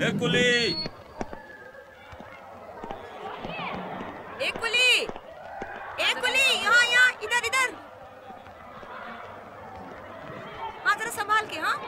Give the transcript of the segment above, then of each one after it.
ए कुली, यहाँ यहाँ इधर इधर। हाँ जरा संभाल के। हाँ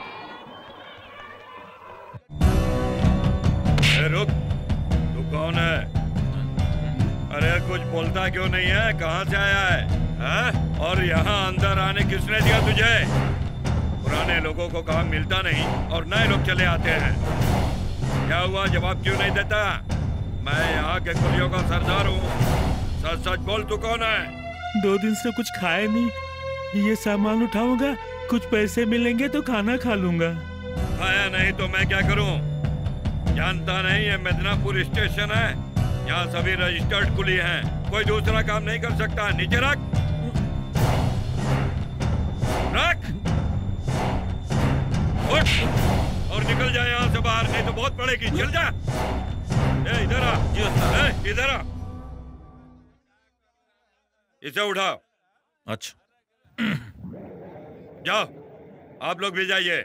रुक, तू कौन है? अरे कुछ बोलता क्यों नहीं है? कहाँ से आया है? और यहाँ अंदर आने किसने दिया तुझे? पुराने लोगों को काम मिलता नहीं और नए लोग चले आते हैं। क्या हुआ, जवाब क्यों नहीं देता? मैं यहाँ के कुलियों का सरदार हूँ। सच सच बोल, तू कौन है? 2 दिन से कुछ खाया नहीं, ये सामान उठाऊंगा, कुछ पैसे मिलेंगे तो खाना खा लूंगा। खाया नहीं तो मैं क्या करूँ? जानता नहीं ये मिदनापुर स्टेशन है, यहाँ सभी रजिस्टर्ड कुली हैं, कोई दूसरा काम नहीं कर सकता। नीचे रख, रख, उठ और निकल जा यहाँ से बाहर, नहीं तो बहुत पड़ेगी। चल जा। इधर आ, इधर आ, इसे उठाओ। अच्छा जाओ, आप लोग भी जाइए।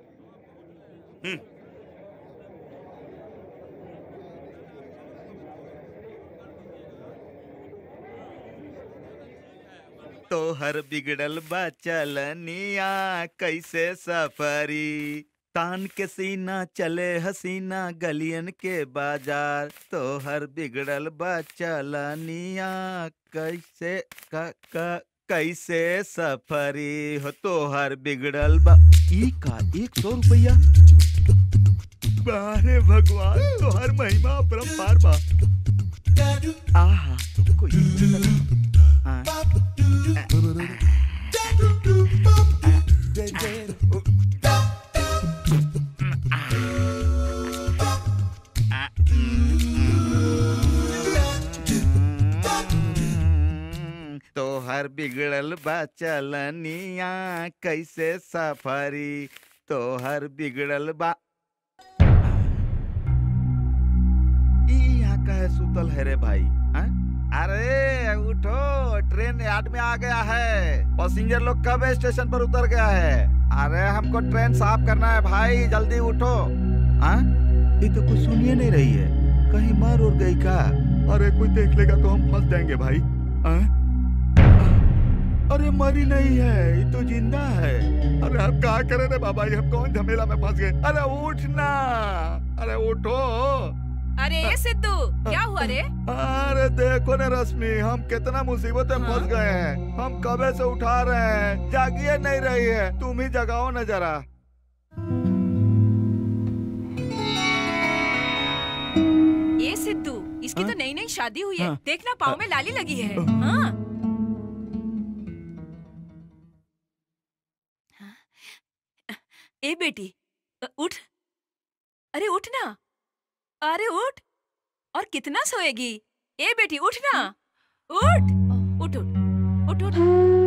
तो हर बिगड़ल बा चलनिया कैसे सफरी, तान के सीना चले हसीना गलियन के बाजार। तो हर बिगड़ल बा चलनिया कैसे कैसे सफरी हो, तो हर बिगड़ल बा। ई का 100 रुपया? बारे भगवान, तो हर महिमा अपरंपार बा। आहा कोई तो हर बिगड़ल बा चलनिया कैसे सफरी, तो हर बिगड़ल बा। यहाँ का है सुतल है रे भाई? अरे उठो, ट्रेन यार्ड में आ गया है। पैसेंजर लोग कब स्टेशन पर उतर गया है? अरे हमको ट्रेन साफ करना है भाई, जल्दी उठो। ये तो कुछ सुनिए नहीं रही है, कहीं मर उड़ गई का? अरे कोई देख लेगा तो हम फंस जाएंगे भाई। अरे मरी नहीं है, ये तो जिंदा है। अरे हम क्या करें रे बाबा, हम कौन झमेला में फंस गए। अरे उठना, अरे उठो। अरे सिद्धू, क्या हुआ रे? अरे देखो ना रश्मि, हम कितना मुसीबत में फंस गए हैं। हम कबे से उठा रहे हैं, जागिए नहीं रही है। तुम ही जगाओ ना जरा। ये सिद्धू, इसकी तो नई नई शादी हुई है, देखना पाँव में लाली लगी है। हाँ ए बेटी उठ, अरे उठ ना, अरे उठ। और कितना सोएगी? ए बेटी उठ ना, उठ उठ उठ उठ, उठ।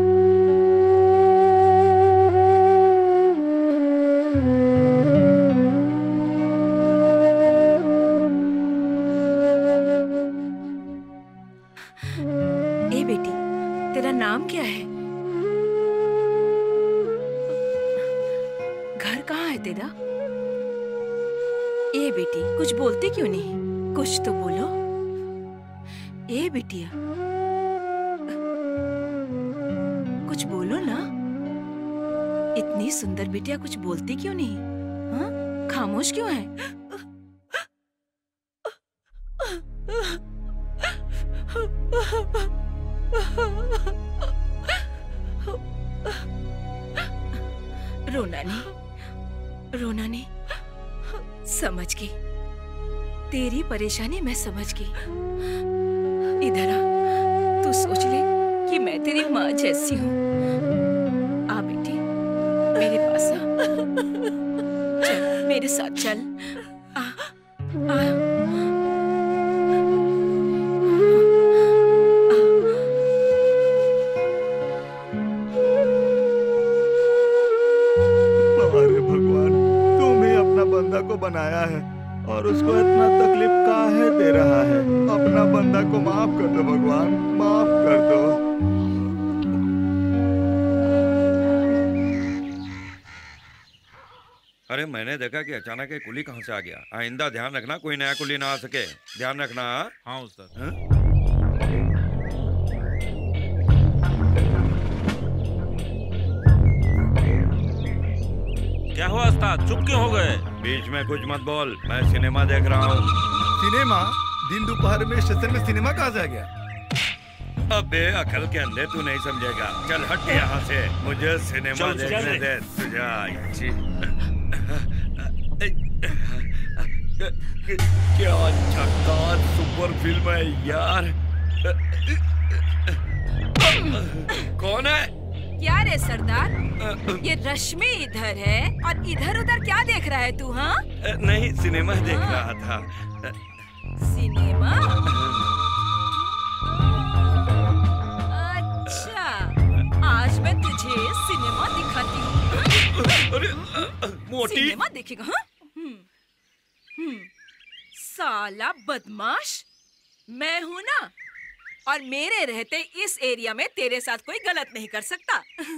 ए बेटी, तेरा नाम क्या है? घर कहाँ है तेरा? ए बेटी, कुछ बोलते क्यों नहीं? कुछ तो बोलो। ए बिटिया, कुछ बोलो ना। इतनी सुंदर बिटिया कुछ बोलती क्यों नहीं? हाँ? खामोश क्यों है? रोना नहीं, रोना नहीं। समझ गई, तेरी परेशानी मैं समझ गई। इधर आ, तू सोच ले कि मैं तेरी माँ जैसी हूँ। आ बेटी, मेरे पास आ, चल मेरे साथ चल। आ, आ। बंदा को बनाया है और उसको इतना तकलीफ काहे दे रहा है? अपना बंदा को माफ कर दो भगवान, माफ कर दो। अरे मैंने देखा कि अचानक एक कुली कहाँ से आ गया। आइंदा ध्यान रखना कोई नया कुली ना आ सके, ध्यान रखना। हाँ उस्ताद। क्या हुआ उस्ताद, चुप क्यों हो गए? बीच में कुछ मत बोल, मैं सिनेमा देख रहा हूँ। सिनेमा? दिन दोपहर में स्टेशन में सिनेमा कहाँ से आ गया? अबे अकल के अंधे तू नहीं समझेगा। चल हट के यहाँ से, मुझे सिनेमा देखने दे। तुझे क्या झकास सुपर फिल्म है यार। कौन है? क्या रे सरदार, ये रश्मि इधर है और इधर उधर क्या देख रहा है तू? हाँ नहीं, सिनेमा देख रहा था। सिनेमा? अच्छा, आज मैं तुझे सिनेमा दिखाती हूँ। अरे मोटी सिनेमा देखेगा? हाँ? साला बदमाश, मैं हूँ ना, और मेरे रहते इस एरिया में तेरे साथ कोई गलत नहीं कर सकता।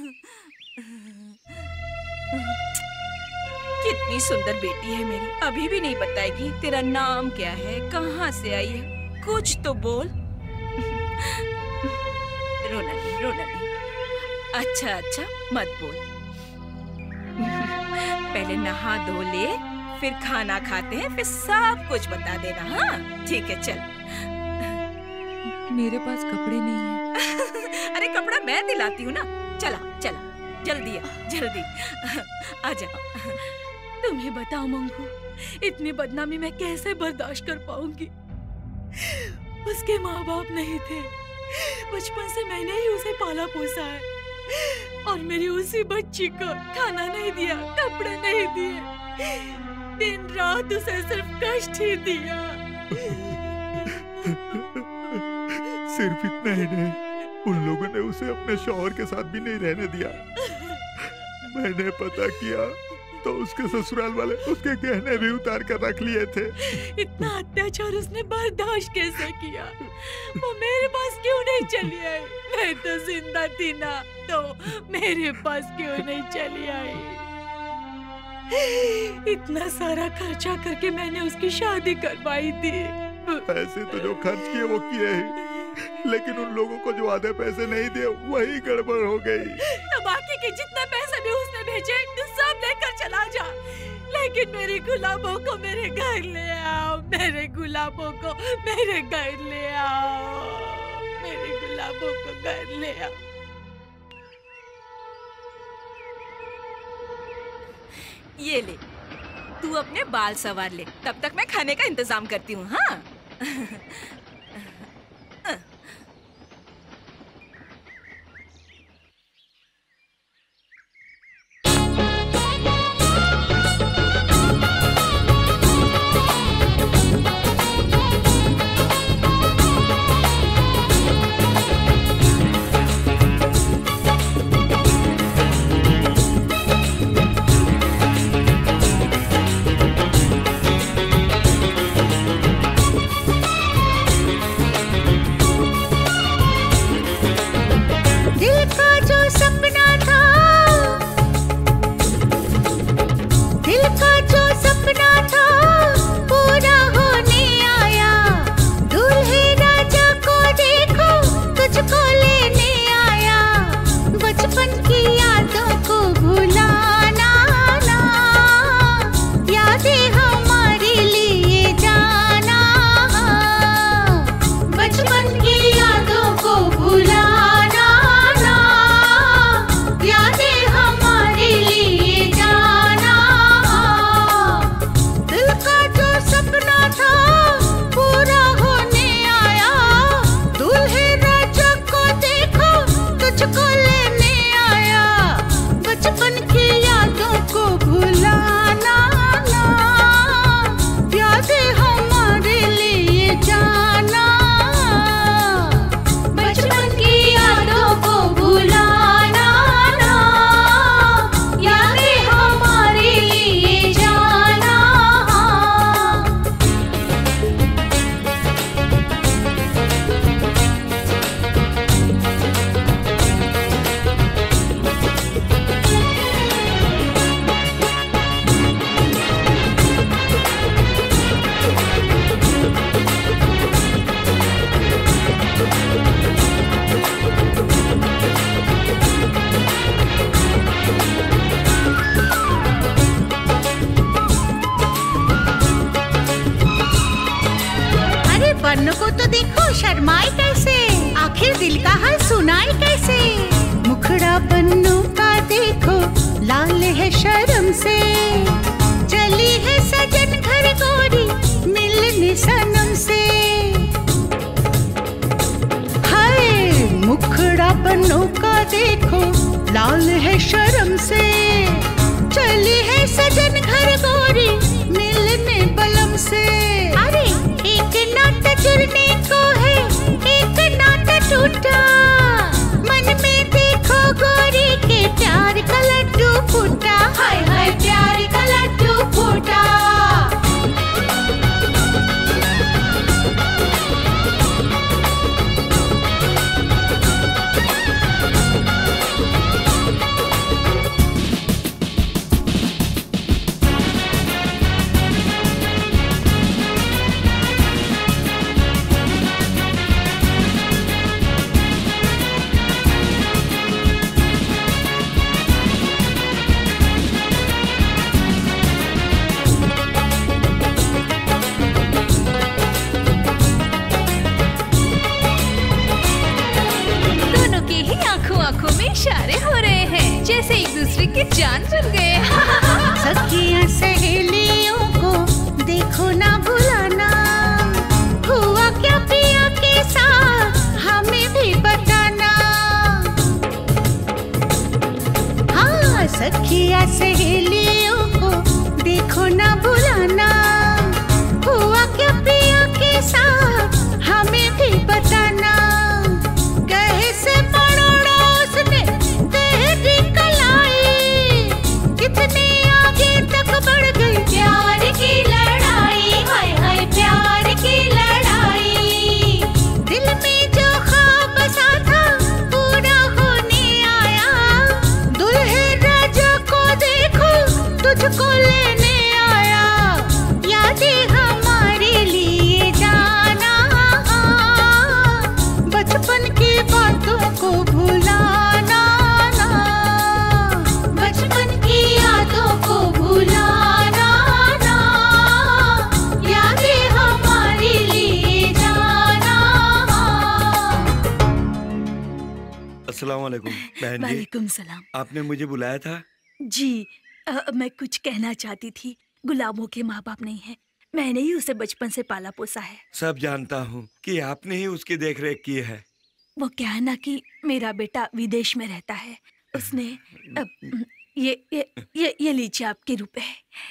कितनी सुंदर बेटी है मेरी, अभी भी नहीं बताएगी तेरा नाम क्या है, कहाँ से आई है, कुछ तो बोल। रोना नहीं, रोना नहीं। अच्छा अच्छा मत बोल। पहले नहा धो ले, फिर खाना खाते हैं, फिर सब कुछ बता देना। हाँ ठीक है, चल। मेरे पास कपड़े नहीं है। अरे कपड़ा मैं दिलाती हूँ ना। चला चला, जल्दी आ, जल्दी आजा। तुम्हें बताओ मंगू, इतनी बदनामी मैं कैसे बर्दाश्त कर पाऊंगी? उसके माँ बाप नहीं थे, बचपन से मैंने ही उसे पाला पोसा है, और मेरी उसी बच्ची को खाना नहीं दिया, कपड़े नहीं दिए, दिन रात उसे सिर्फ कष्ट ही दिया। सिर्फ इतना ही नहीं, उन लोगों ने उसे अपने शौहर के साथ भी नहीं रहने दिया। मैंने पता किया तो उसके ससुराल वाले उसके गहने भी उतार कर रख लिए थे। इतना अत्याचार उसने बर्दाश्त कैसे किया? वो मेरे पास क्यों नहीं चली आई? मैं तो जिंदा थी ना, तो मेरे पास क्यों नहीं चली आई? इतना सारा खर्चा करके मैंने उसकी शादी करवाई थी। पैसे तो जो खर्च किए वो किए ही, लेकिन उन लोगों को जो आधे पैसे नहीं दिए वही गड़बड़ हो गई। तो बाकी के जितने पैसे भी उसने भेजे तो सब लेकर चला जा, लेकिन मेरे गुलाबों को मेरे घर ले आओ, मेरे गुलाबों को मेरे घर ले आओ, मेरे गुलाबों को घर ले आओ। ये ले, तू अपने बाल संवार ले, तब तक मैं खाने का इंतजाम करती हूँ। हाँ बचपन की यादों को भुलाना ना। देखो शर्माए कैसे, आखिर दिल का हाल सुनाए कैसे। मुखड़ा पन्नू का देखो लाल है शर्म से, चली है सजन घर गोरी मिलने सनम से। हाय मुखड़ा पन्नू का देखो लाल है शर्म से, चली है सजन घर गोरी मिलने बलम से। अरे एक नाता जुड़ने को है, एक नाता टूटा, मन में देखो गोरी के प्यार का लड्डू फूटा। हाय हाय प्यार का लड्डू फूटा। आंखों में इशारे हो रहे हैं, जैसे एक दूसरे की जान चुन गए। सखियां सहेलियों को देखो ना भुलाना, हुआ क्या पिया के साथ हमें भी बताना। हाँ सखियां सहेलियों को देखो ना भुलाना, हुआ क्या पिया के साथ हमें भी बताना। कहे से कितने आगे तक बढ़ गई प्यार की लड़ाई। हाय हाय प्यार की लड़ाई। दिल में जो ख्वाब बसा था पूरा होने आया, दुल्हे राजा को देखो तुझको लेने आया। यादें हमारे लिए जाना, बचपन की बातों को भुलाना, बचपन की यादों को भुलाना ना, यादें हमारे लिए जाना। अस्सलाम वालेकुम बहन जी। वालेकुम सलाम। आपने मुझे बुलाया था? जी मैं कुछ कहना चाहती थी। गुलाबों के माँ बाप नहीं है, मैंने ही उसे बचपन से पाला पोसा है। सब जानता हूँ कि आपने ही उसकी देखरेख की है। वो क्या है ना कि मेरा बेटा विदेश में रहता है, उसने ये लीजिए आपके रुपए।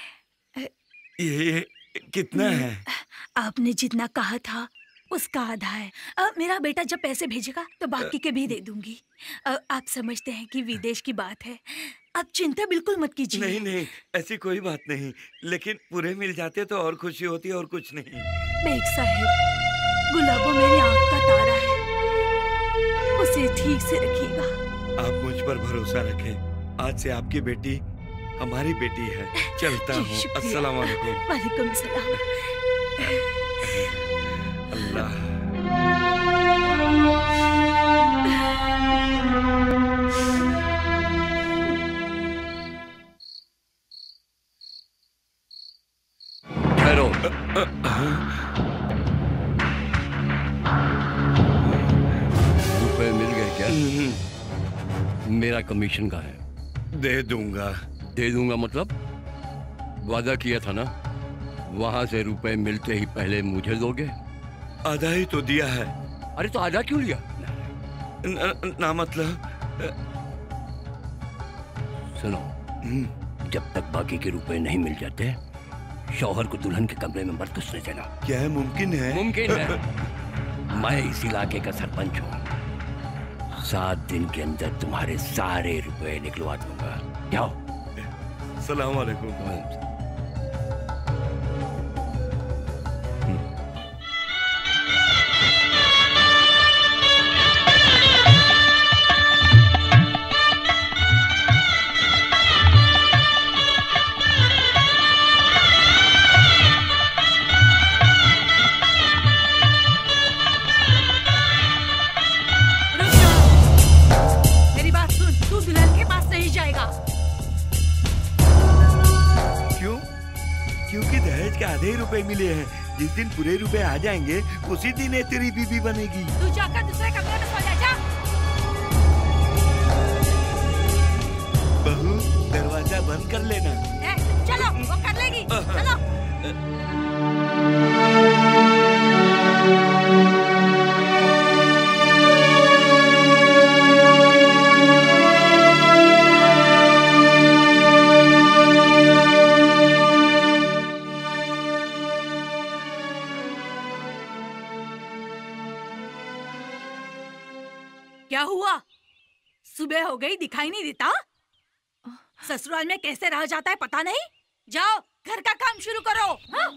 ये कितना है? आपने जितना कहा था उसका आधा है। मेरा बेटा जब पैसे भेजेगा तो बाकी के भी दे दूंगी। आप समझते हैं कि विदेश की बात है, आप चिंता बिल्कुल मत कीजिए। नहीं नहीं ऐसी कोई बात नहीं, लेकिन पूरे मिल जाते तो और खुशी होती और कुछ नहीं। बेग साहब, गुलाबो मेरी आँख का तारा है, उसे ठीक से रखिएगा। आप मुझ पर भरोसा रखें। आज से आपकी बेटी हमारी बेटी है। चलता हूँ। अस्सलाम वालेकुम। वालेकुम सलाम। अल्लाह। ठहरो। रुपए मिल गए क्या? मेरा कमीशन का है। दे दूंगा। दे दूंगा मतलब? वादा किया था ना, वहां से रुपए मिलते ही पहले मुझे दोगे। आधा ही तो दिया है। अरे तो आधा क्यों लिया? ना मतलब। सुनो, जब तक बाकी के रुपए नहीं मिल जाते शौहर को दुल्हन के कमरे में मत घुसने देना। क्या है? मुमकिन है? मुमकिन है। मैं इस इलाके का सरपंच हूँ, 7 दिन के अंदर तुम्हारे सारे रुपए निकलवा दूंगा। जाओ। सलाम वालेकुम। रुपए मिले हैं, जिस दिन पूरे रुपए आ जाएंगे उसी दिन ये तेरी बीबी बनेगी। तू जाकर दूसरे कमरे में सो जा। बहू दरवाजा बंद कर लेना। चलो वो कर लेगी। चलो। क्या हुआ? सुबह हो गई, दिखाई नहीं देता? ससुराल में कैसे रह जाता है पता नहीं। जाओ घर का काम शुरू करो। हाँ?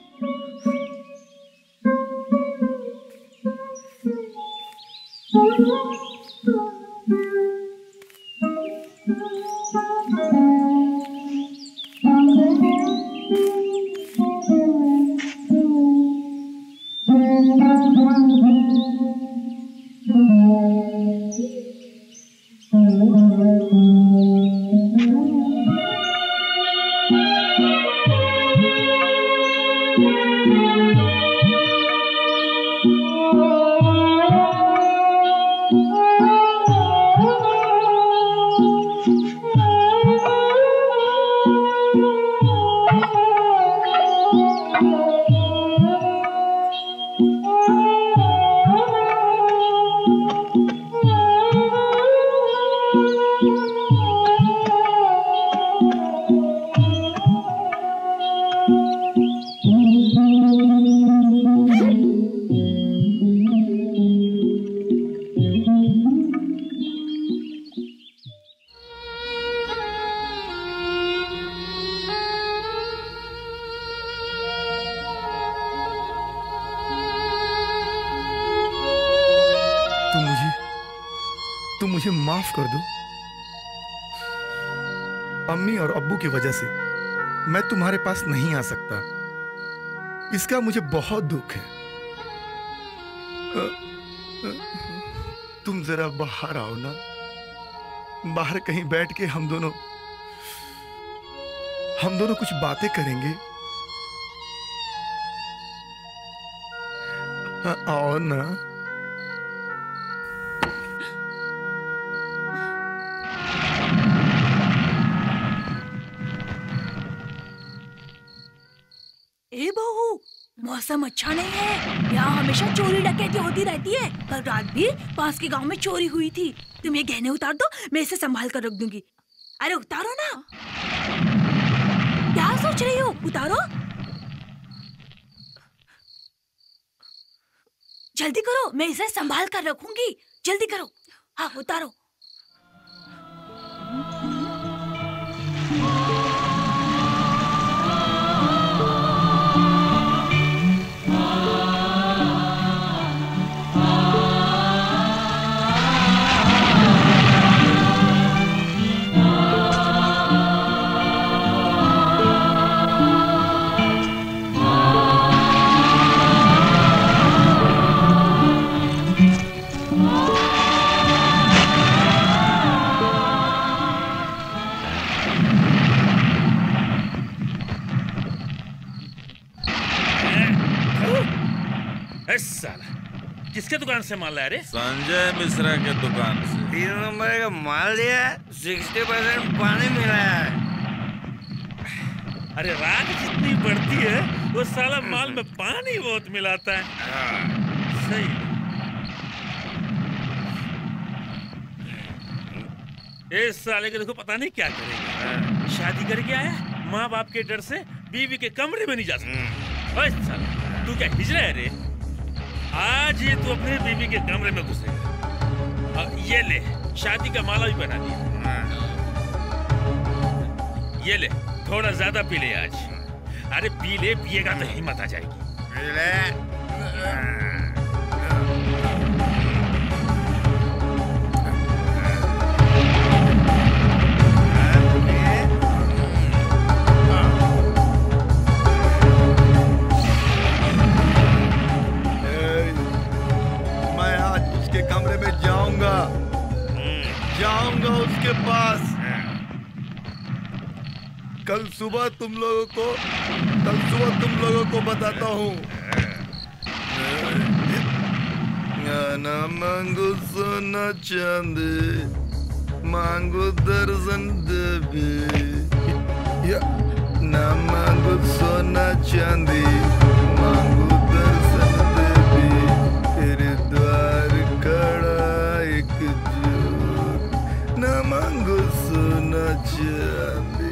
मुझे माफ कर दो। अम्मी और अब्बू की वजह से मैं तुम्हारे पास नहीं आ सकता, इसका मुझे बहुत दुख है। तुम जरा बाहर आओ ना, बाहर कहीं बैठ के हम दोनों कुछ बातें करेंगे। आओ ना। ए बहू, मौसम अच्छा नहीं है, यहाँ हमेशा चोरी डकैती होती रहती है। कल रात भी पास के गांव में चोरी हुई थी। तुम ये गहने उतार दो, मैं इसे संभाल कर रख दूंगी। अरे उतारो ना, क्या सोच रही हो? उतारो, जल्दी करो, मैं इसे संभाल कर रखूंगी। जल्दी करो, हाँ उतारो। साला किसके दुकान से माल लाया रे? संजय मिश्रा के दुकान से 3 नंबर का माल दिया है, 60% पानी मिला है। अरे रात जितनी बढ़ती है वो साला माल में पानी बहुत मिलाता है। सही। इस साले के देखो पता नहीं क्या करेगा। शादी करके आया, माँ बाप के डर से बीवी के कमरे में नहीं जा सकता। साला तू क्या हिजड़ा है रे? आज ये तू अपने बीवी के कमरे में घुसेगा। ये ले, शादी का माला भी बना दिया। ये ले, थोड़ा ज्यादा पी ले आज। अरे पी ले, पिएगा तो हिम्मत आ जाएगी। पी ले। कमरे में जाऊंगा उसके पास। कल सुबह तुम लोगों को बताता हूँ। ना मांगो सोना चांदी, मांगो दर्जन देवी। ना मांगो सोना चांदी, मांगो दर्जन देवी। तेरे द्वार खड़ा एक जोग, ना मांगो सोना चांदी।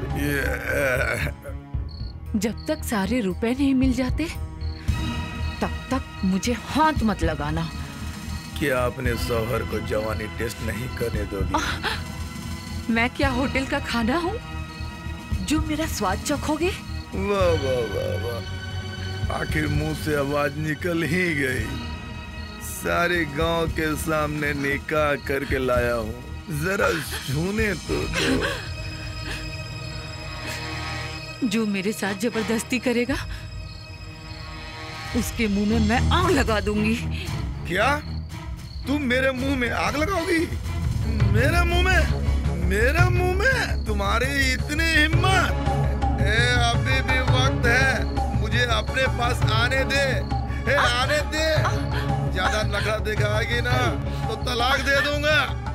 जब तक सारे रुपए नहीं मिल जाते तब तक मुझे हाथ मत लगाना। क्या अपने शौहर को जवानी टेस्ट नहीं करने दोगी? मैं क्या होटल का खाना हूँ जो मेरा स्वाद चखोगे? वाह वाह वाह वाह, आखिर मुंह से आवाज निकल ही गई। सारे गांव के सामने निकाह करके लाया हूँ, जरा छूने तो दो। जो मेरे साथ जबरदस्ती करेगा उसके मुंह में मैं आग लगा दूंगी। क्या तुम मेरे मुंह में आग लगाओगी? मेरे मुंह में? मेरे मुंह में तुम्हारी इतनी हिम्मत? अभी भी वक्त है, मुझे अपने पास आने दे। आने दे। ज्यादा नखरा दिखाएगी ना तो तलाक दे दूंगा।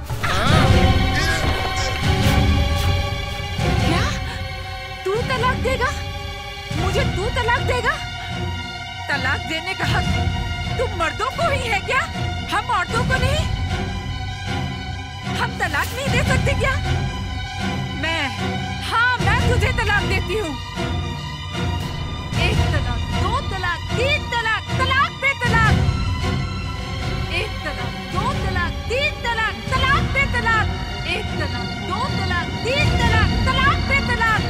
क्या तू तलाक देगा? मुझे तू तलाक देगा? तलाक देने का हक तुम मर्दों को ही है क्या? हम औरतों को नहीं? हम तलाक नहीं दे सकते क्या? मैं तुझे तलाक देती हूँ। 1 तलाक, 2 तलाक, 3 तलाक, तलाक पे तलाक। 1 तलाक, 2 तलाक, 3 तलाक, तलाक पे तलाक। 1 तलाक, 2 तलाक, 3 तलाक, तलाक पे तलाक।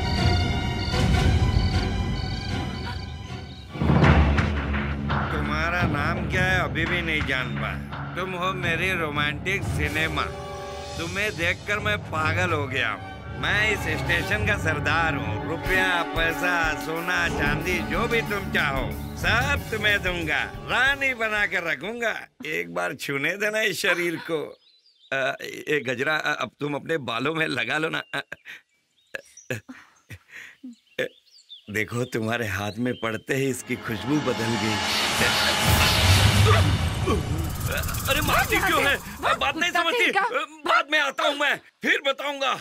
तुम्हारा नाम क्या है अभी भी नहीं जान पाया। तुम हो मेरी रोमांटिक सिनेमा। तुम्हें देखकर मैं पागल हो गया हूँ। मैं इस स्टेशन का सरदार हूँ। रुपया, पैसा, सोना, चांदी जो भी तुम चाहो सब तुम्हें दूंगा। रानी बना कर रखूंगा। एक बार छूने देना इस शरीर को। एक गजरा अब तुम अपने बालों में लगा लो ना। देखो तुम्हारे हाथ में पड़ते ही इसकी खुशबू बदल गई। अरे मारती क्यों है? बात नहीं समझती। बाद में आता हूँ मैं, फिर बताऊंगा।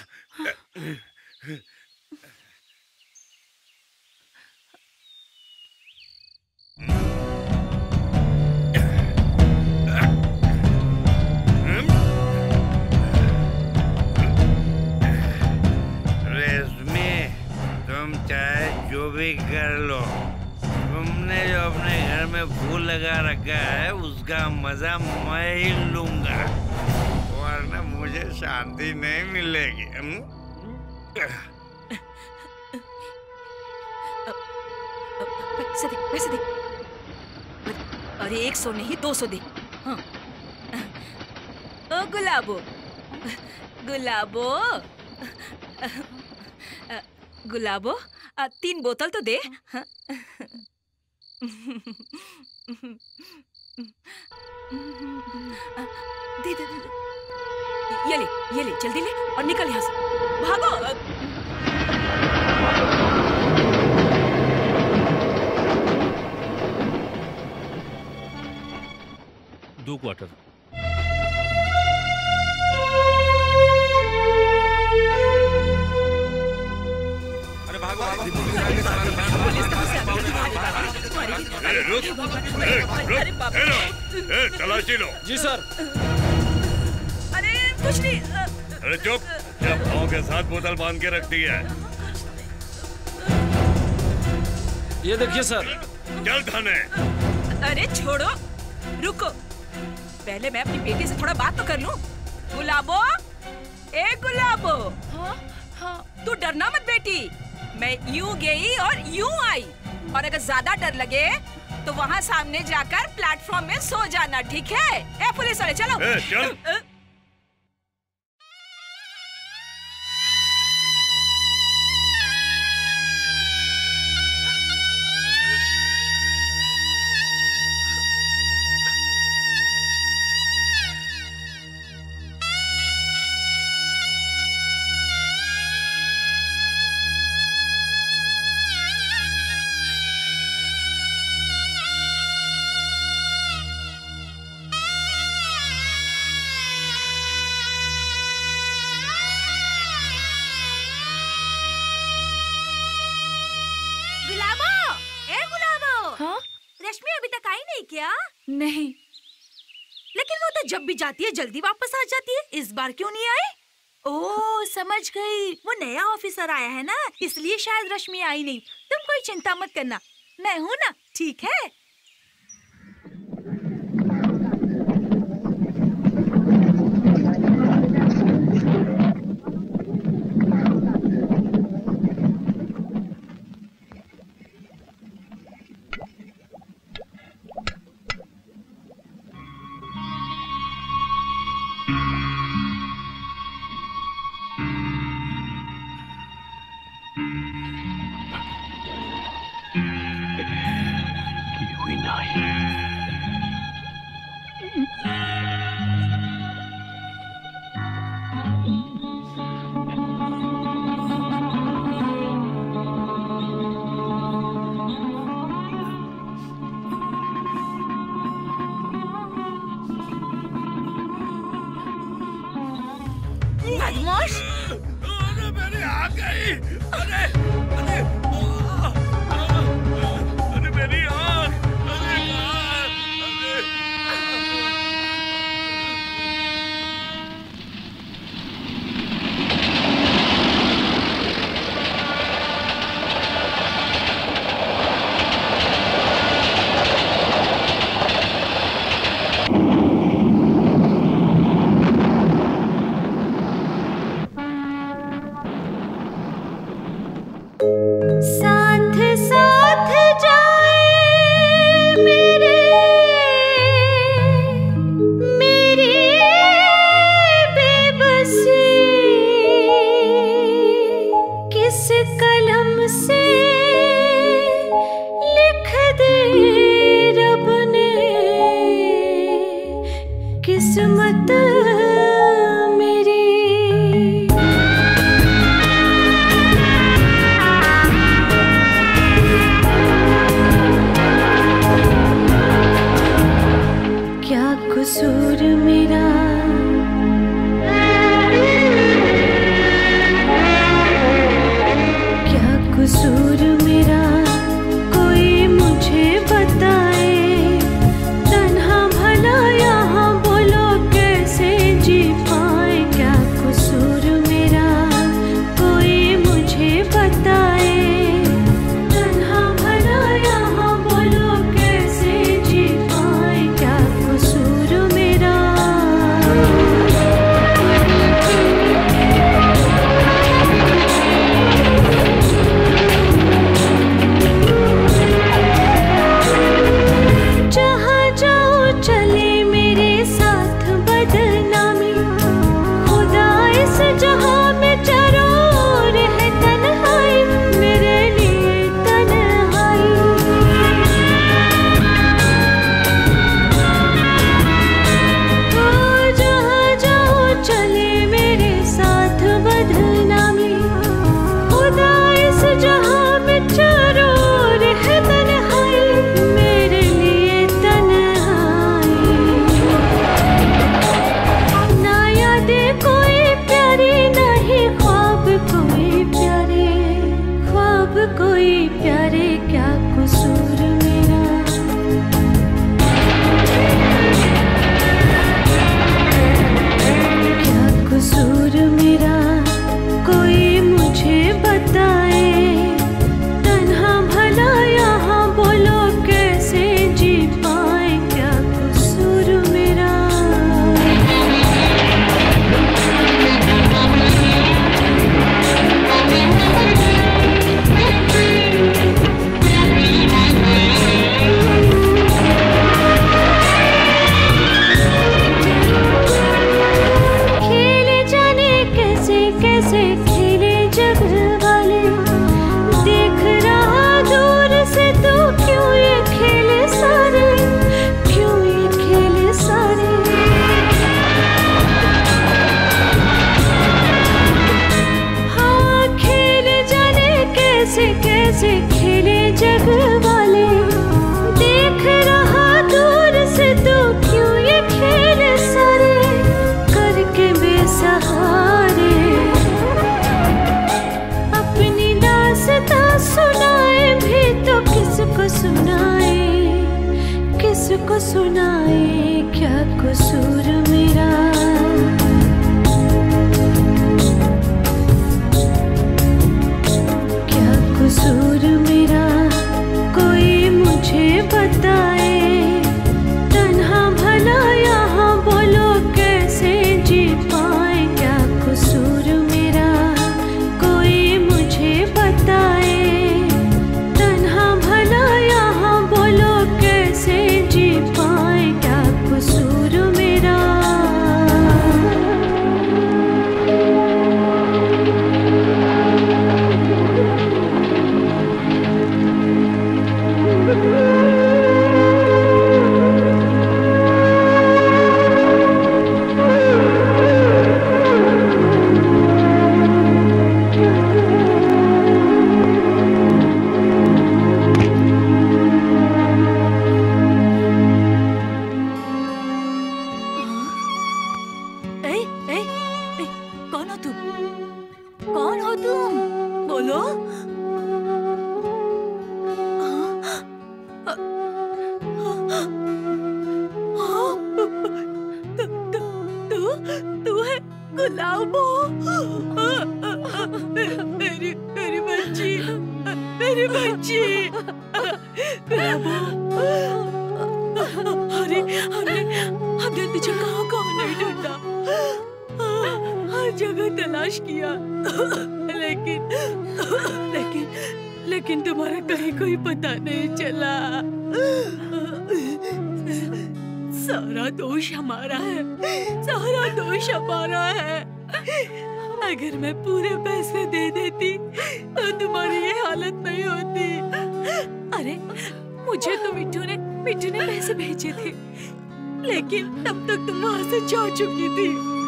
रेशमी, तुम चाहे जो भी कर लो, तुमने जो अपने घर में फूल लगा रखा है उसका मजा मैं ही लूंगा, वरना मुझे शांति नहीं मिलेगी। पैसे दे। अरे 100 नहीं 200 दे। हाँ। ओ गुलाबो, गुलाबो 3 बोतल तो दे। हाँ। दे दे दे। ये ले जल्दी ले और निकल यहाँ से। भागो। 2 क्वार्टर। अरे भागो भागो। रुक, तलाशी लो। जी सर। अरे कुछ नहीं। अरे चुप, जब पाँव के साथ बोतल बांध के रखती है। ये देखिए सर। चल थाने। अरे छोड़ो, रुको, पहले मैं अपनी बेटी से थोड़ा बात तो कर लूं। गुलाबो, ए गुलाबो। हाँ हाँ। तू डरना मत बेटी, मैं यूं गई और यूं आई, और अगर ज्यादा डर लगे तो वहाँ सामने जाकर प्लेटफॉर्म में सो जाना, ठीक है? ए पुलिस वाले चलो। चल। हाँ? रश्मि अभी तक आई नहीं क्या? नहीं। लेकिन वो तो जब भी जाती है जल्दी वापस आ जाती है, इस बार क्यों नहीं आई? ओह समझ गई, वो नया ऑफिसर आया है ना, इसलिए शायद रश्मि आई नहीं। तुम कोई चिंता मत करना, मैं हूँ ना, ठीक है? बदमाश! अरे मेरी आँख गई! अरे मेरी आँख! साथ साथ जाए मेरी बेबसी, किस कलम से लिख दे रब ने किस्मत मेरी। क्या कसूर मेरा, क्या कसूर मेरा, कोई मुझे बताए। तन्हा भला यहाँ बोलो कैसे जी पाए। क्या कसूर मेरा, कोई मुझे बताए। तन्हा भला यहाँ बोलो कैसे जी पाए। क्या कसूर मेरा। जहाँ जाओ चले मेरे साथ बदनामी, खुदा इस जहाँ में जरूर है तन्हाई, मेरे लिए तन्हाई। ओ जहाँ जाओ चले मेरे साथ बदनामी, खुदा इस जहाँ में जरूर है तन्हाई, मेरे लिए तन्हाई। ना यादें कोई प्यारी, नहीं ख्वाब कोई प्यारे, ख्वाब कोई प्यारे। क्या कसूर मेरा। क्या कसूर मेरा, कोई मुझे बताए। तन्हा भला यहाँ बोलो कैसे जी पाए। क्या कसूर मेरा। खेले जाने कैसे कैसे खेले जग वाले, देख रहा दूर से तू क्यों ये खेले सारे, क्यों ये खेले सारे। हाँ खेले जाने कैसे कैसे खेले जग वाले, देख रहा दूर से तू क्यों ये खेले सारे, करके बेसहारे। अपनी दास्तां सुनाए भी तो किसको सुनाए। को सुनाए क्या कसूर मेरा, क्या कसूर मेरा, कोई मुझे बताए। तन्हा भला यहाँ बोलो कैसे जी पाए, क्या कसूर मेरा, कोई मुझे बताए। तन्हा भला यहाँ बोलो कैसे जी पाए, क्या कसूर मेरा। कौन हो तुम? कौन हो तुम? बोलो। तू है गुलाबो। मेरी बच्ची, मेरी बच्ची गुलाबो। अरे हमने तुझे कहाँ नहीं ढूंढा, हर जगह तलाश किया, लेकिन तुम्हारा कहीं कोई पता नहीं चला। सारा दोष हमारा है, सारा दोष हमारा है। अगर मैं पूरे पैसे दे देती तो तुम्हारी ये हालत नहीं होती। अरे मुझे तो मिट्टू ने पैसे भेजे थे, लेकिन तब तक तुम वहां से जा चुकी थी।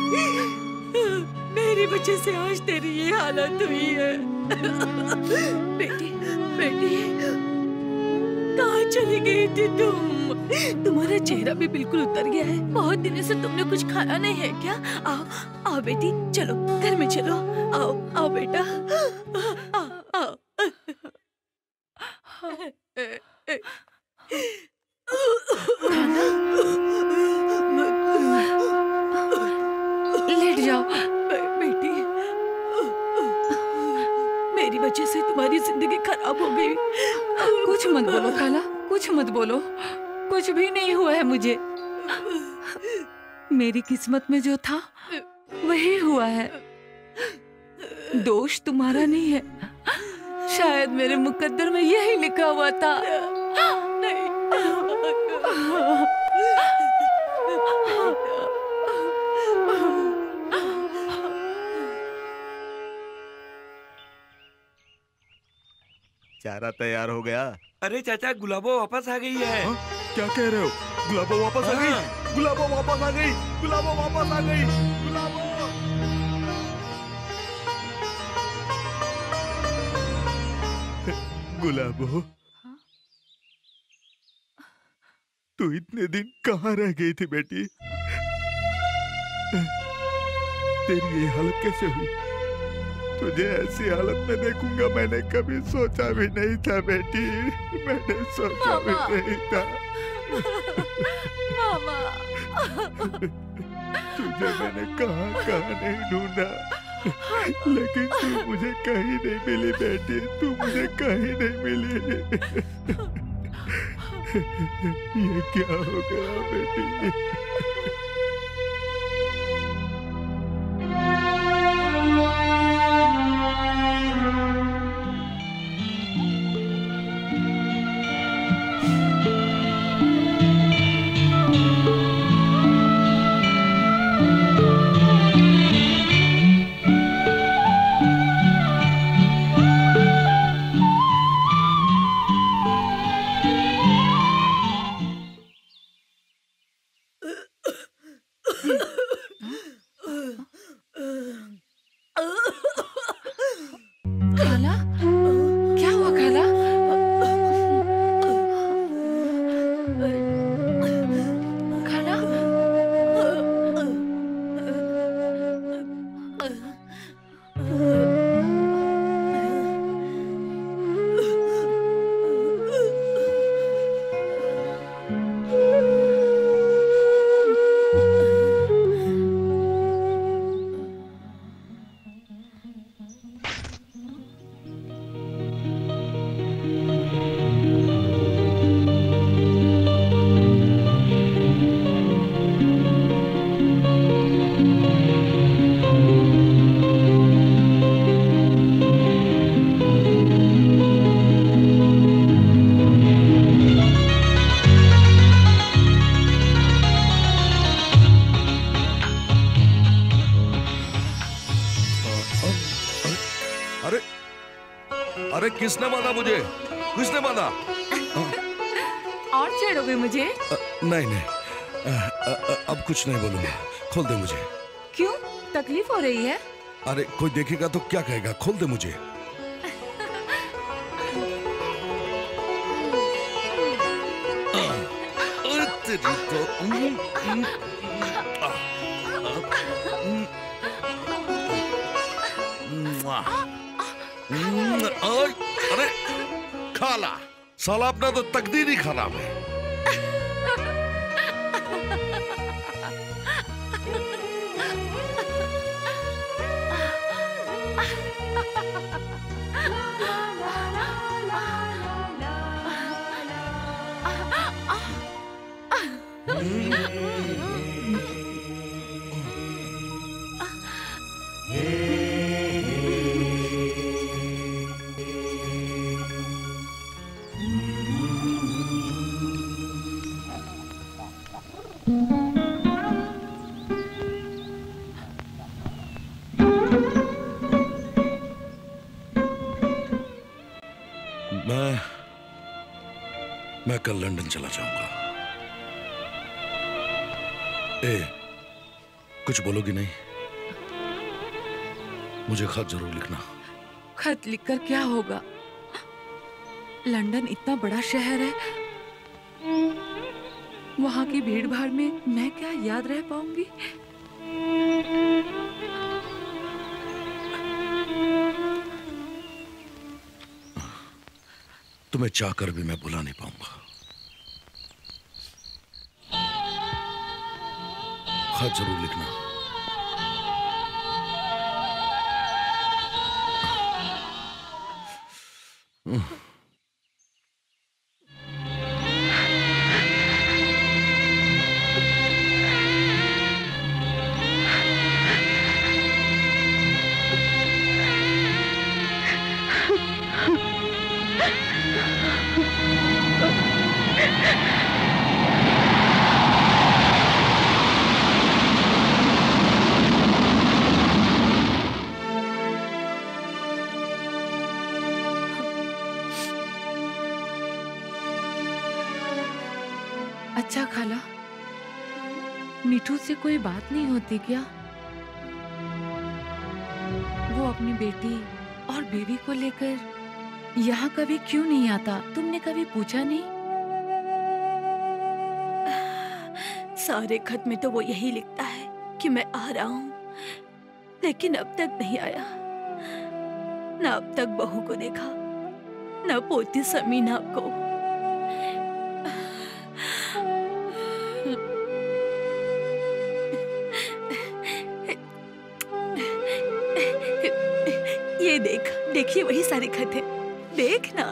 मेरी वजह से आज तेरी ये हालत हुई है। बेटी कहाँ चली गई थी तुम? तुम्हारा चेहरा भी बिल्कुल उतर गया है। बहुत दिनों से तुमने कुछ खाया नहीं है क्या? आओ बेटी, चलो घर में चलो। आओ बेटा, आओ। लेट जाओ। बेटी, मेरी वजह से तुम्हारी जिंदगी खराब हो गई। कुछ मत बोलो खाला, कुछ मत बोलो। कुछ भी नहीं हुआ है मुझे। मेरी किस्मत में जो था वही हुआ है। दोष तुम्हारा नहीं है, शायद मेरे मुकद्दर में यही लिखा हुआ था। चारा तैयार हो गया। अरे चाचा, गुलाबो वापस आ गई है। हाँ? क्या कह रहे हो? गुलाबो वापस आ गई, गुलाबो वापस आ गई, गुलाबो वापस आ गई, गुलाबो। गुलाबो, तू इतने दिन कहाँ रह गई थी बेटी? तेरी ये हालत कैसे हुई? तुझे ऐसी हालत में देखूंगा मैंने कभी सोचा भी नहीं था बेटी, मैंने सोचा भी नहीं था। मामा, तुझे मैंने कहाँ नहीं ढूंढा, लेकिन तू मुझे कहीं नहीं मिली बेटी, तू मुझे कहीं नहीं मिली। ये क्या हो गया बेटी? अरे किसने बांधा मुझे? किसने बांधा? और छेड़ोगे मुझे? नहीं नहीं, अब कुछ नहीं बोलूंगा। खोल दे मुझे। क्यों, तकलीफ हो रही है? अरे कोई देखेगा तो क्या कहेगा? खोल दे मुझे। तेरी तो अरे खाला, साला अपना तो तकदीर ही खराब है। मैं कल लंदन चला जाऊंगा। कुछ बोलोगी नहीं? मुझे खत जरूर लिखना। खत लिखकर क्या होगा? लंदन इतना बड़ा शहर है, वहां की भीड़ भाड़ में मैं क्या याद रह पाऊंगी? तुम्हें चाहकर भी मैं भुला नहीं पाऊंगा। खत जरूर लिखना। अच्छा खाला, मीठू से कोई बात नहीं होती क्या? वो अपनी बेटी और बीवी को लेकर यहाँ कभी क्यों नहीं आता? तुमने कभी पूछा नहीं? सारे खत में तो वो यही लिखता है कि मैं आ रहा हूँ, लेकिन अब तक नहीं आया। न अब तक बहू को देखा, न पोती समीना को। ये देख, देखिए वही सारे खत है, देखना।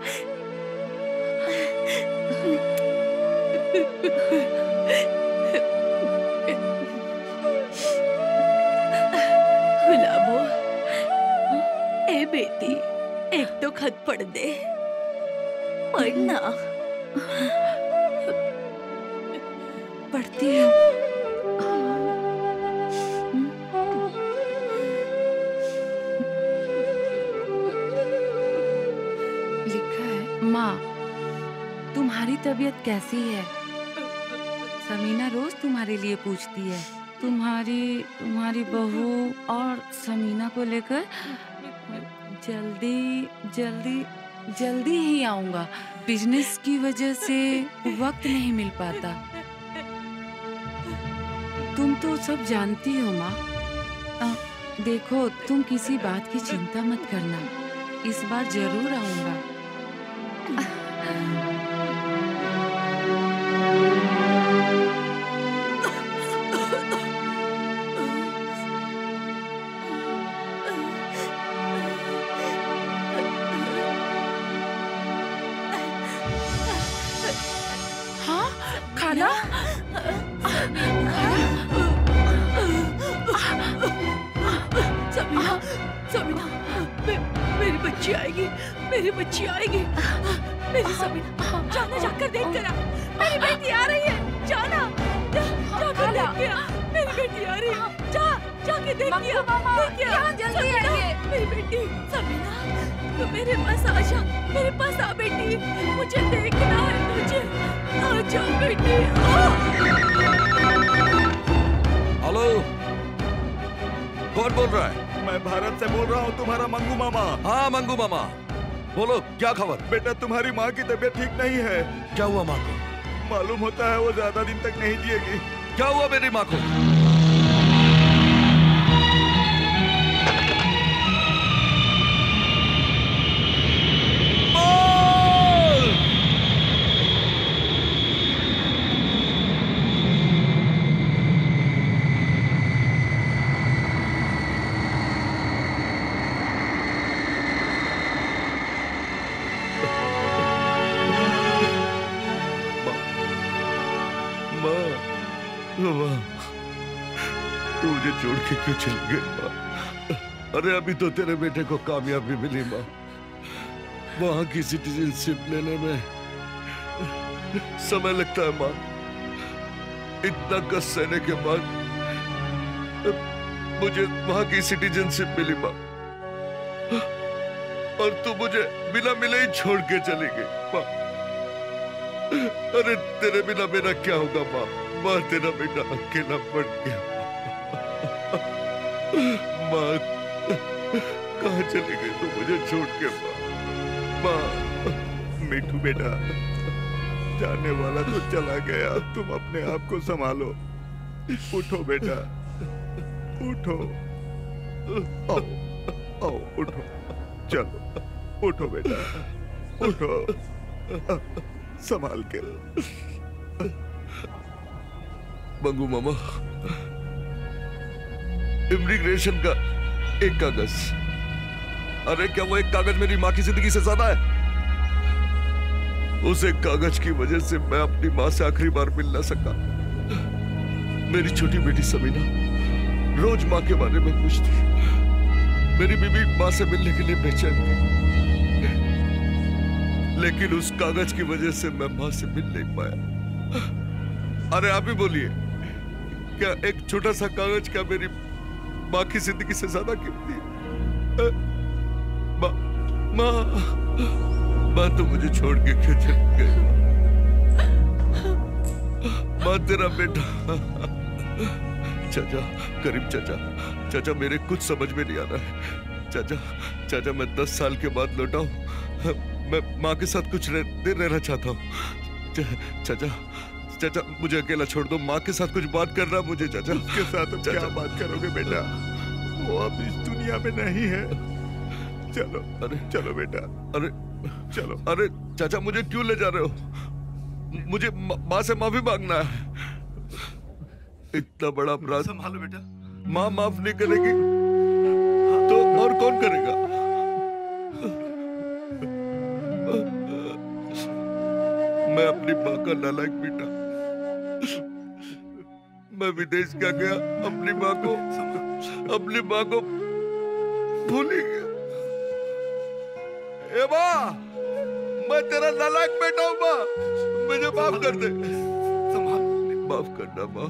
गुलाबो, ए बेटी, एक तो खत पढ़ दे, पढ़ना। पढ़ती हूँ। माँ, तुम्हारी तबीयत कैसी है? समीना रोज तुम्हारे लिए पूछती है। तुम्हारी बहू और समीना को लेकर जल्दी ही आऊंगा। बिजनेस की वजह से वक्त नहीं मिल पाता। तुम तो सब जानती हो माँ। देखो, तुम किसी बात की चिंता मत करना, इस बार जरूर आऊंगा। हाँ, खाना। समीना, मेरी बच्ची आएगी, मेरी बच्ची आएगी। मेरी समीना, जाना, जाकर देख कर आ। मेरी बेटी आ रही है, जाना, जाकर देख के आ। मेरी बेटी आ रही है, जा। जाके देखिए, जल्दी आइए। मेरी बेटी समीना, तू मेरे पास आ जा, मेरे पास आ बेटी, मुझे देखना है तुझे। आ जा बेटी। हेलो, कौन बोल रहा है? मैं भारत से बोल रहा हूँ, तुम्हारा मंगू मामा। हाँ मंगू मामा, बोलो क्या खबर? बेटा तुम्हारी माँ की तबीयत ठीक नहीं है। क्या हुआ माँ को? मालूम होता है वो ज्यादा दिन तक नहीं जिएगी। क्या हुआ मेरी माँ को? तू मुझे छोड़ के क्यों चली गई माँ? अरे अभी तो तेरे बेटे को कामयाबी मिली माँ, वहां की सिटीजनशिप लेने में समय लगता है माँ। इतना कष्ट सहने के बाद मुझे वहां की सिटीजनशिप मिली माँ, और तू मुझे बिना मिले ही छोड़ के चली गई माँ। अरे तेरे बिना मेरा क्या होगा माँ? माँ तेरा बेटा अकेला पड़ गया। माँ कहाँ चली गई तू मुझे छोड़ के माँ? माँ, मिठू बेटा, जाने वाला तो चला गया, तुम अपने आप को संभालो। उठो बेटा, उठो। आओ, आओ, उठो, चलो, उठो बेटा, उठो, संभाल के। मंगू मामा, इमिग्रेशन का एक कागज। अरे क्या वो एक कागज मेरी माँ की जिंदगी से ज्यादा है? उस एक कागज की वजह से मैं अपनी माँ से आखिरी बार मिल ना सका। मेरी छोटी बेटी समीना रोज माँ के बारे में पूछती। मेरी बीवी माँ से मिलने के लिए बेचैन थी, लेकिन उस कागज की वजह से मैं माँ से मिल नहीं पाया। अरे आप ही बोलिए, क्या एक छोटा सा कागज क्या मेरी माँ की जिंदगी से ज्यादा कीमती है? माँ तो मुझे छोड़ के क्यों चली गई? माँ तेरा बेटा। चाचा, करीम चाचा, मेरे कुछ समझ में नहीं आ रहा है। चाचा, मैं 10 साल के बाद लौटा हूँ। मैं माँ के साथ कुछ देर रहना चाहता हूँ। चाचा, मुझे अकेला छोड़ दो, माँ के साथ कुछ बात करना मुझे। चाचा, उसके साथ क्या बात करोगे बेटा? वो अब इस दुनिया में नहीं है। चलो, अरे चलो बेटा, अरे चलो। अरे चाचा, मुझे क्यों ले जा रहे हो? मुझे माँ से माफी मांगना है। इतना बड़ा अपराध संभालो बेटा। माँ माफ नहीं करेगी तो और कौन करेगा? मैं अपनी माँ का नालायक बेटा, मैं विदेश क्या गया, अपनी माँ को भूल ही गया। ए माँ, मैं तेरा नालायक बेटा हूँ माँ, मुझे माफ कर दे। माफ करना माँ।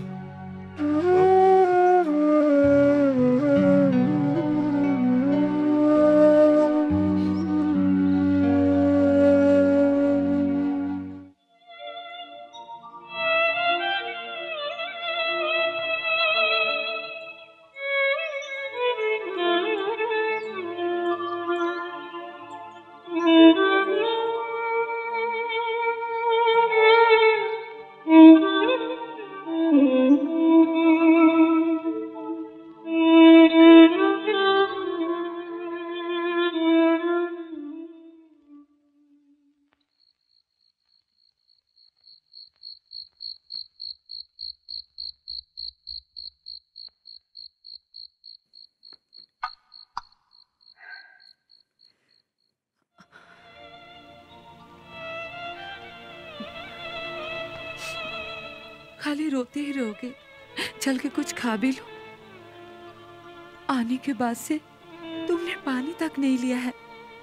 खाली रोते ही रहोगे? चल के कुछ खा भी लो। आने के बाद से तुमने पानी तक नहीं लिया है।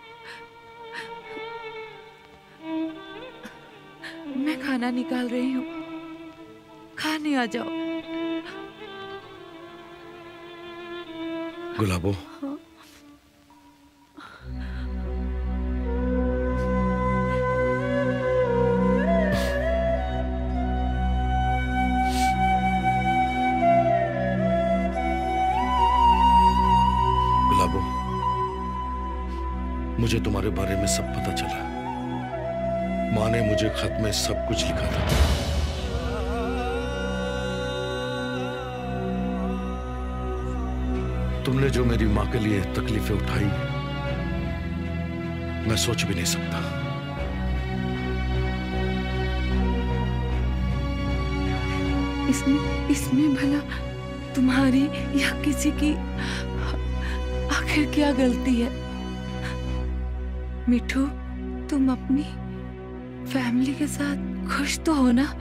मैं खाना निकाल रही हूँ, खाने आ जाओ। गुलाबो, गुलाबो, मुझे तुम्हारे बारे में सब पता चला। माँ ने मुझे खत में सब कुछ लिखा था। तुमने जो मेरी माँ के लिए तकलीफें उठाई, मैं सोच भी नहीं सकता। इसमें भला तुम्हारी या किसी की आखिर क्या गलती है? मिठू, तुम अपनी फैमिली के साथ खुश तो हो ना?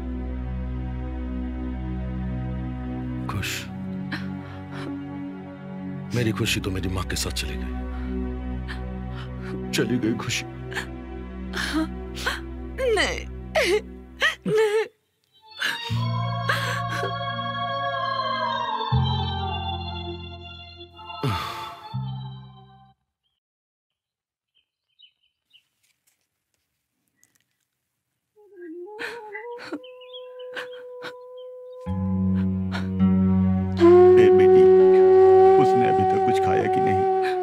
खुश? मेरी खुशी तो मेरी माँ के साथ चली गई। चली गई खुशी। नहीं, नहीं। बेटी, उसने अभी तक कुछ खाया कि नहीं?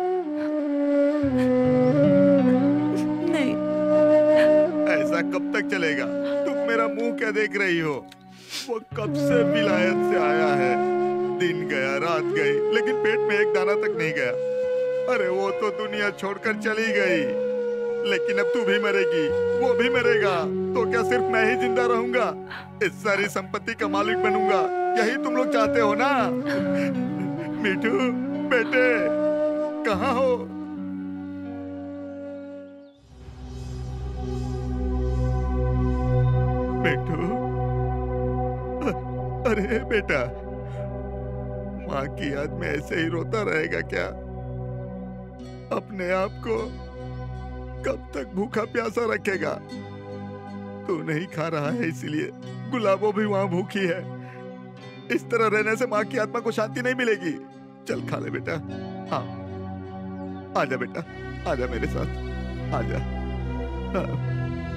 नहीं। ऐसा कब तक चलेगा? तुम मेरा मुंह क्या देख रही हो? वो कब से विलायत से आया है। दिन गया, रात गई, लेकिन पेट में एक दाना तक नहीं गया। अरे वो तो दुनिया छोड़कर चली गई, लेकिन अब तू भी मरेगी, वो भी मरेगा, तो क्या सिर्फ मैं ही जिंदा रहूंगा? इस सारी संपत्ति का मालिक बनूंगा, यही तुम लोग चाहते हो ना? मिठू बेटे, कहाँ हो? मिठू, अरे बेटा, माँ की याद में ऐसे ही रोता रहेगा क्या? अपने आप को कब तक भूखा प्यासा रखेगा? तू नहीं खा रहा है इसलिए गुलाबो भी वहां भूखी है। इस तरह रहने से माँ की आत्मा को शांति नहीं मिलेगी। चल खा ले बेटा। हाँ, आजा बेटा, आजा मेरे साथ, आजा। हाँ।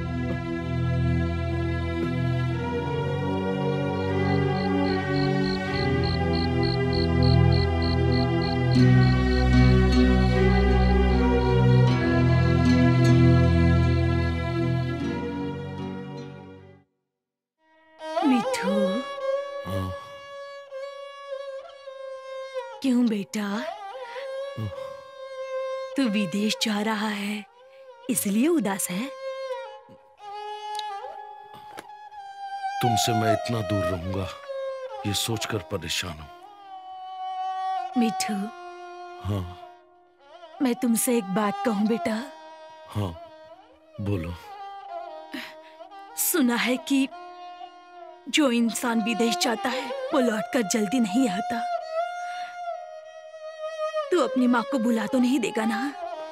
मिठू, क्यों बेटा? तू विदेश जा रहा है इसलिए उदास है? तुमसे मैं इतना दूर रहूंगा ये सोचकर परेशान हूं। मिठू, हाँ। मैं तुमसे एक बात कहूं बेटा? हाँ, बोलो। सुना है कि जो इंसान विदेश जाता है वो लौटकर जल्दी नहीं आता। तू अपनी माँ को भुला तो नहीं देगा ना?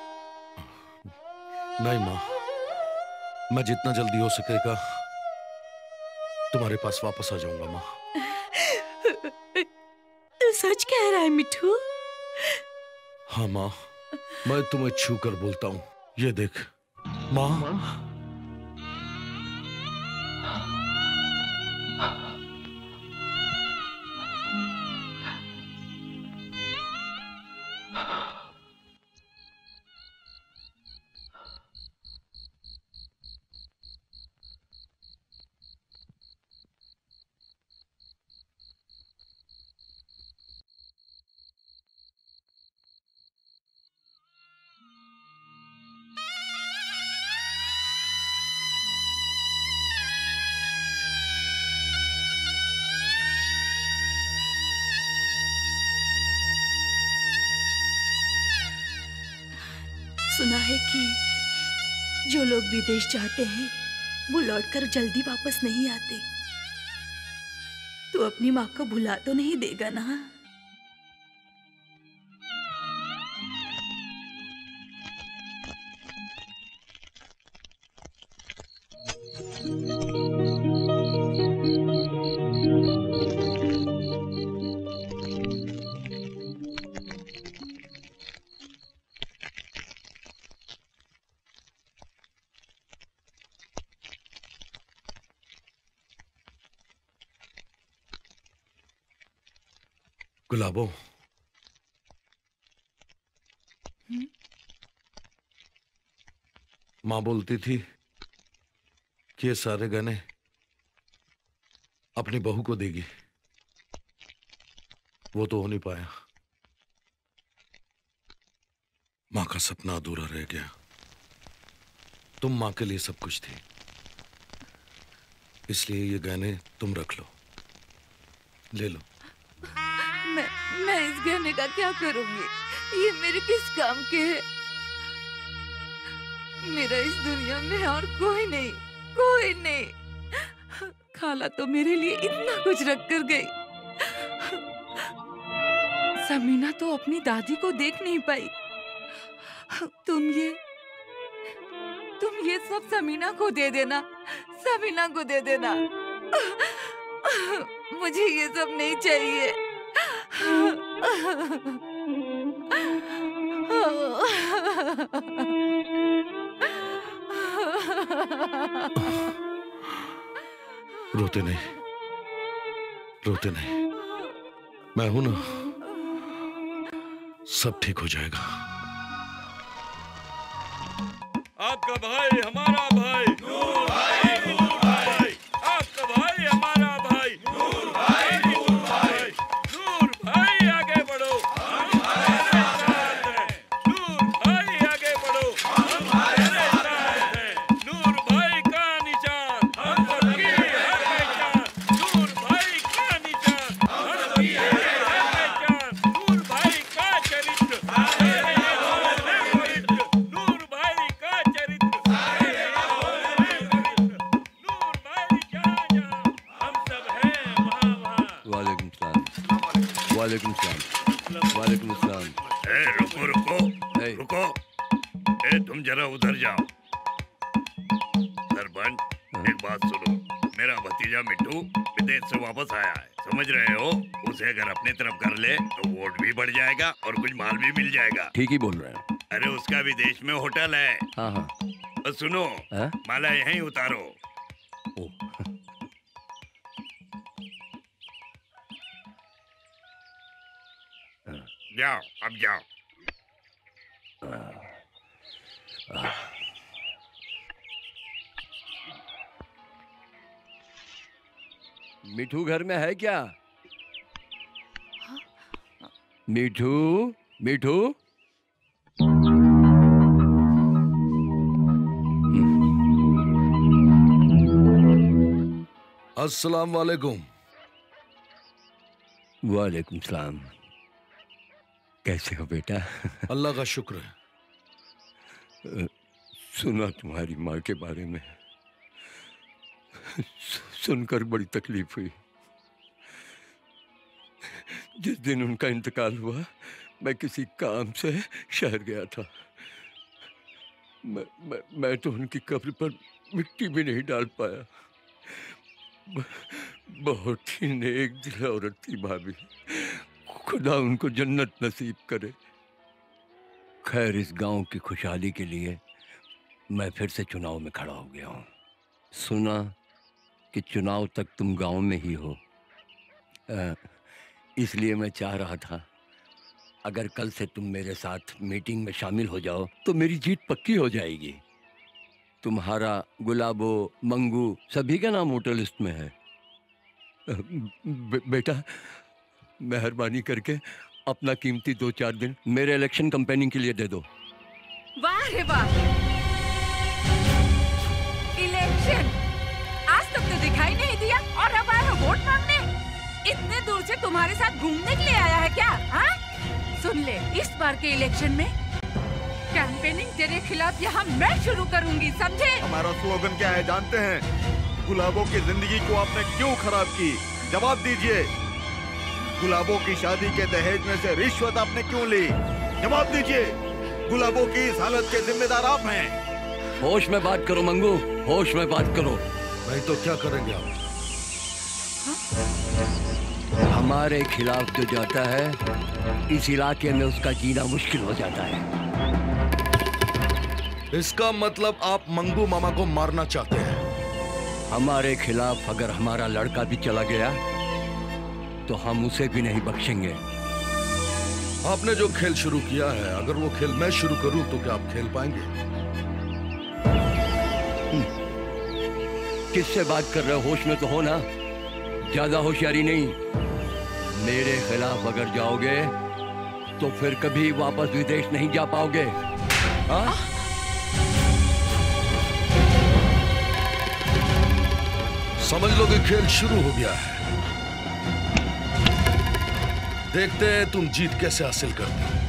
नहीं माँ, मैं जितना जल्दी हो सकेगा तुम्हारे पास वापस आ जाऊंगा माँ। तू सच कह रहा है मिठू? हाँ माँ, मैं तुम्हें छू कर बोलता हूँ, ये देख माँ। सुना है कि जो लोग विदेश जाते हैं वो लौटकर जल्दी वापस नहीं आते। तू अपनी माँ को भुला तो नहीं देगा ना? गुलाबो, माँ बोलती थी कि ये सारे गहने अपनी बहू को देगी। वो तो हो नहीं पाया। माँ का सपना अधूरा रह गया। तुम माँ के लिए सब कुछ थी, इसलिए ये गहने तुम रख लो, ले लो। मैं इस गहने का क्या करूंगी? ये मेरे किस काम के है? मेरा इस दुनिया में और कोई नहीं, कोई नहीं। खाला तो मेरे लिए इतना कुछ रख कर गई। समीना तो अपनी दादी को देख नहीं पाई। तुम ये सब समीना को दे देना, समीना को दे देना। मुझे ये सब नहीं चाहिए। रोते नहीं, रोते नहीं, मैं हूं ना, सब ठीक हो जाएगा। आपका भाई हमारा भाई, नूर भाई, नूर भाई। आपका भाई हमारा भाई, नूर भाई, नूर भाई। नूर भाई आगे बढ़ो, हम तुम्हारे साथ हैं। नूर भाई आगे बढ़ो, हम तुम्हारे साथ हैं। नूर भाई का निशान हम सबकी है पहचान। नूर भाई का निशान हम सबकी है पहचान। नूर भाई का चरित्र वालेकुम सलाम। वालेकुम सलाम। रुको रुको रुको, तुम जरा उधर जाओ। सरपंच एक बात सुनो, मेरा भतीजा मिट्टू विदेश से वापस आया है, समझ रहे हो? उसे अगर अपनी तरफ कर ले तो वोट भी बढ़ जाएगा और कुछ माल भी मिल जाएगा। ठीक ही बोल रहे हैं। अरे उसका विदेश में होटल है। हाँ हाँ। और सुनो, माला यहीं उतारो। जाओ, अब जाओ। मिठू घर में है क्या? मिठू, मिठू। अस्सलाम वालेकुम। वालेकुम सलाम। कैसे हो बेटा? अल्लाह का शुक्र है। सुना तुम्हारी माँ के बारे में, सुनकर बड़ी तकलीफ हुई। जिस दिन उनका इंतकाल हुआ मैं किसी काम से शहर गया था। मैं तो उनकी कब्र पर मिट्टी भी नहीं डाल पाया। बहुत ही नेक दिल औरत थी भाभी। खुदा उनको जन्नत नसीब करे। खैर, इस गांव की खुशहाली के लिए मैं फिर से चुनाव में खड़ा हो गया हूँ। सुना कि चुनाव तक तुम गांव में ही हो, इसलिए मैं चाह रहा था अगर कल से तुम मेरे साथ मीटिंग में शामिल हो जाओ तो मेरी जीत पक्की हो जाएगी। तुम्हारा गुलाबो, मंगू सभी का नाम वोटर लिस्ट में है। बेटा, मेहरबानी करके अपना कीमती 2-4 दिन मेरे इलेक्शन कैंपेनिंग के लिए दे दो। वाह रे वाह! इलेक्शन आज तक तो दिखाई नहीं दिया और अब आए हो वोट मांगने। इतने दूर से तुम्हारे साथ घूमने के लिए आया है क्या? हाँ? सुन ले, इस बार के इलेक्शन में कैंपेनिंग तेरे खिलाफ यहाँ मैं शुरू करूँगी, समझे? हमारा स्लोगन क्या है जानते हैं? गुलाबों की जिंदगी को आपने क्यों खराब की? जवाब दीजिए। गुलाबों की शादी के दहेज में से रिश्वत आपने क्यों ली? जवाब दीजिए। गुलाबों की इस हालत के जिम्मेदार आप हैं। होश में बात करो मंगू, होश में बात करो। नहीं तो क्या करेंगे आप? हमारे खिलाफ जो जाता है इस इलाके में उसका जीना मुश्किल हो जाता है। इसका मतलब आप मंगू मामा को मारना चाहते हैं? हमारे खिलाफ अगर हमारा लड़का भी चला गया तो हम उसे भी नहीं बख्शेंगे। आपने जो खेल शुरू किया है, अगर वो खेल मैं शुरू करूं तो क्या आप खेल पाएंगे? किससे बात कर रहे हो? होश में तो हो ना? ज्यादा होशियारी नहीं। मेरे खिलाफ अगर जाओगे तो फिर कभी वापस विदेश नहीं जा पाओगे। हाँ? समझ लो कि खेल शुरू हो गया है। देखते हैं तुम जीत कैसे हासिल करते हो।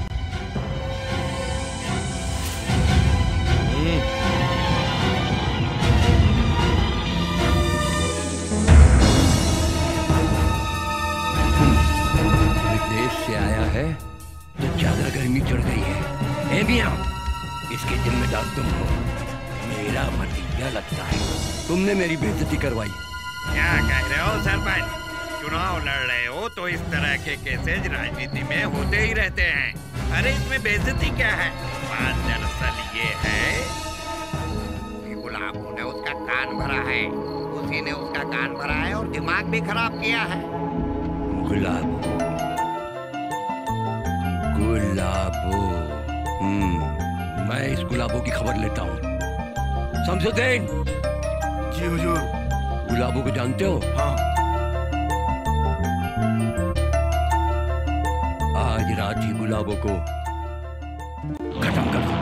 विदेश से आया है तो ज्यादा गर्मी चढ़ गई है। मियां, इसके जिम्मेदार तुम हो। मेरा भतीजा लगता है। तुमने मेरी बेइज्जती करवाई। क्या कह रहे हो सरपंच? चुनाव लड़ रहे हो तो इस तरह के केसेज राजनीति में होते ही रहते हैं। अरे इसमें बेइज्जती क्या है? बात दरअसल ये है कि गुलाबों ने उसका कान भरा है। उसी ने उसका कान भरा है और दिमाग भी खराब किया है। गुलाबो, गुलाबो। मैं इस गुलाबो की खबर लेता हूँ। शमसुद्दीन। जी हुजूर। गुलाबो को जानते हो? हाँ। आज रात ही गुलाबो को खत्म कर दो।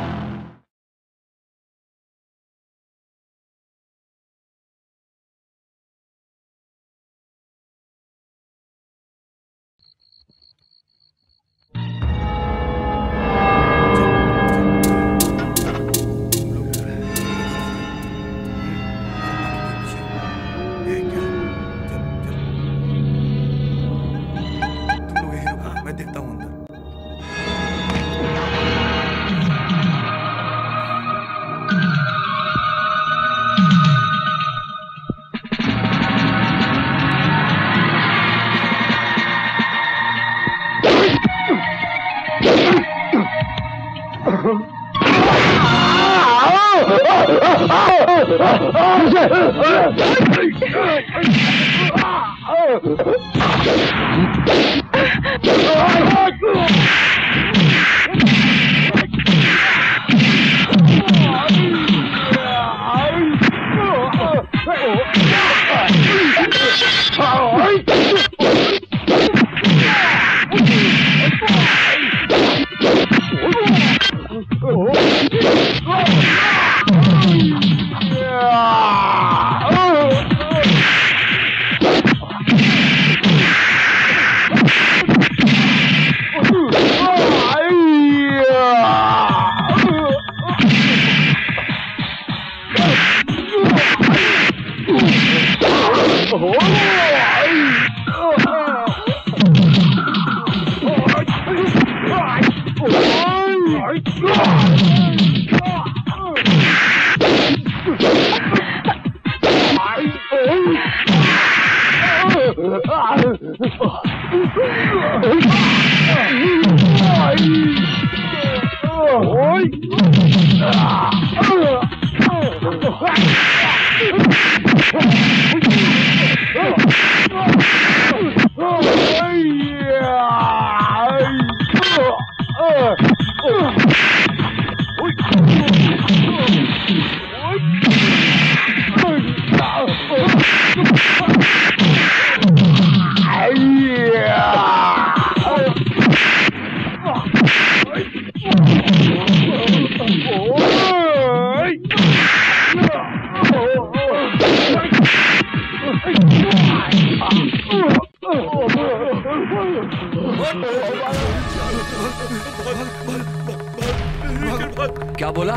क्या बोला?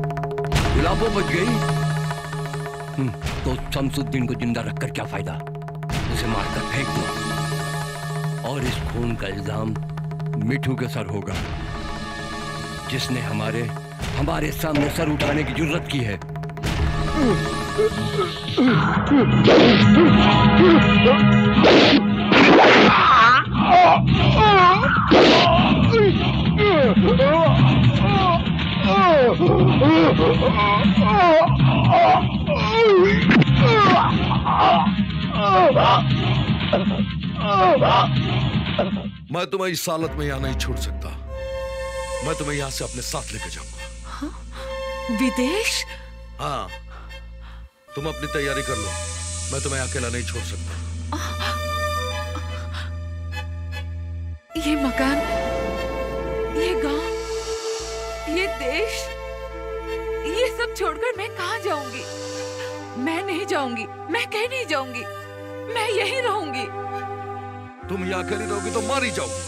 गुलाबो बच गई? तो शमसुद्दीन को जिंदा रखकर क्या फायदा? उसे मारकर फेंक दो और इस खून का इल्जाम मिठू के सर होगा, जिसने हमारे सामने सर उठाने की जुर्रत की है। मैं तुम्हें इस हालत में यहाँ नहीं छोड़ सकता। मैं तुम्हें यहाँ से अपने साथ लेके जाऊंगा। विदेश? हाँ, तुम अपनी तैयारी कर लो, मैं तुम्हें अकेला नहीं छोड़ सकता। ये मकान, ये गांव, ये देश, ये सब छोड़कर मैं कहाँ जाऊंगी? मैं नहीं जाऊंगी, मैं कहीं नहीं जाऊंगी, मैं यहीं रहूंगी। तुम यहाँ अकेली रहोगी तो मारी जाओगी।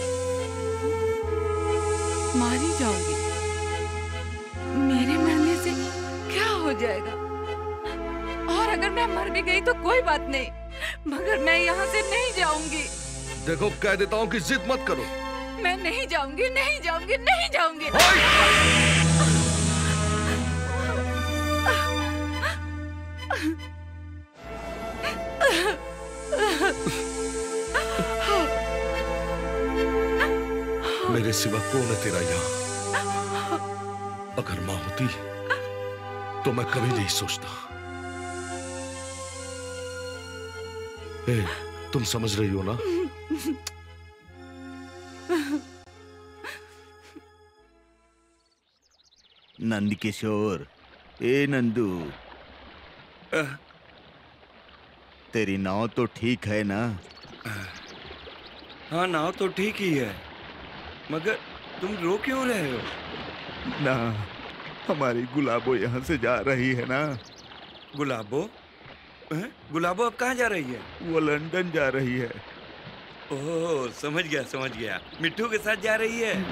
मारी जाऊंगी? मेरे मरने से क्या हो जाएगा? और अगर मैं मर भी गई तो कोई बात नहीं, मगर मैं यहाँ से नहीं जाऊंगी। देखो, कह देता हूँ कि जिद मत करो। मैं नहीं जाऊंगी, नहीं जाऊंगी, नहीं जाऊंगी। मेरे सिवा कौन है तेरा यहाँ? अगर माँ होती तो मैं कभी नहीं सोचता। तुम समझ रही हो ना? नंद किशोर, ए नंदू, तेरी नाव तो ठीक है ना? हाँ, नाव तो ठीक ही है, मगर तुम रो क्यों रहे हो? ना, हमारी गुलाबो यहाँ से जा रही है ना। गुलाबो? गुलाबो अब कहाँ जा रही है? वो लंदन जा रही है। ओह, समझ गया समझ गया, मिट्टू के साथ जा रही है।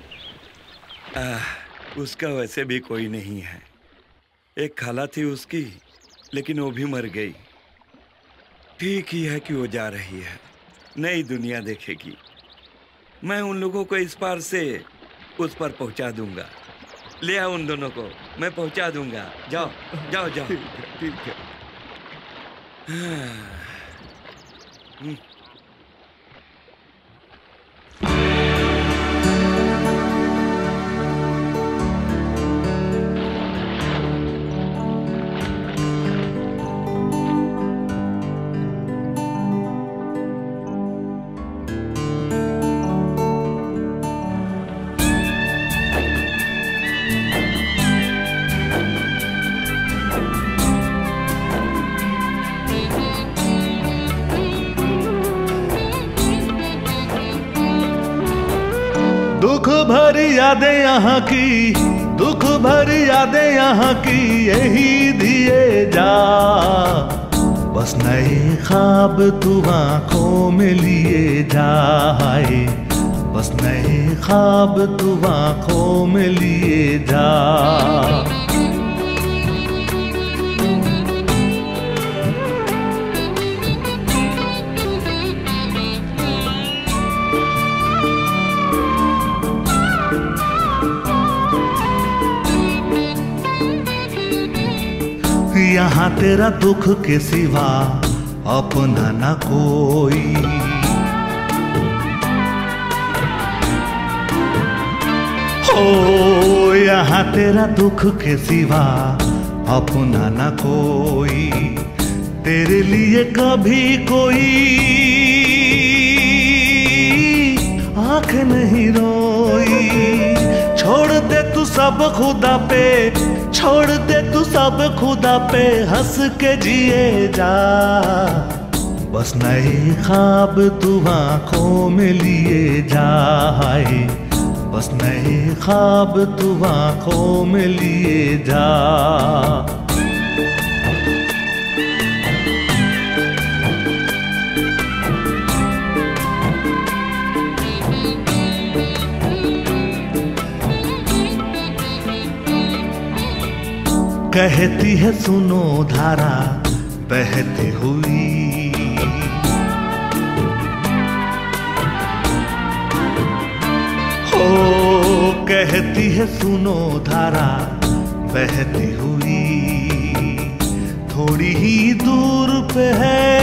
उसका वैसे भी कोई नहीं है। एक खाला थी उसकी, लेकिन वो भी मर गई। ठीक ही है कि वो जा रही है, नई दुनिया देखेगी। मैं उन लोगों को इस पार से उस पर पहुंचा दूंगा। ले आओ उन दोनों को, मैं पहुंचा दूंगा। जाओ जाओ जाओ। ठीक है। दुख भरी यादें यहाँ की, दुख भरी यादें यहाँ की, यही दिए जा। बस नए ख्वाब तू आंखों में लिए जाए, बस नए ख्वाब तू आंखों में लिए जा। यहाँ तेरा दुख के सिवा अपना ना कोई, हो यहाँ तेरा दुख के सिवा अपना ना कोई। तेरे लिए कभी कोई आँख नहीं रोई। छोड़ दे तू सब खुदा पे, छोड़ दे तू सब खुदा पे, हंस के जिए जा। बस नए ख्वाब तू आंखों में लिए जाए, बस नए ख्वाब तू आंखों में लिए जा। कहती है सुनो धारा बहती हुई, हो कहती है सुनो धारा बहती हुई। थोड़ी ही दूर पे है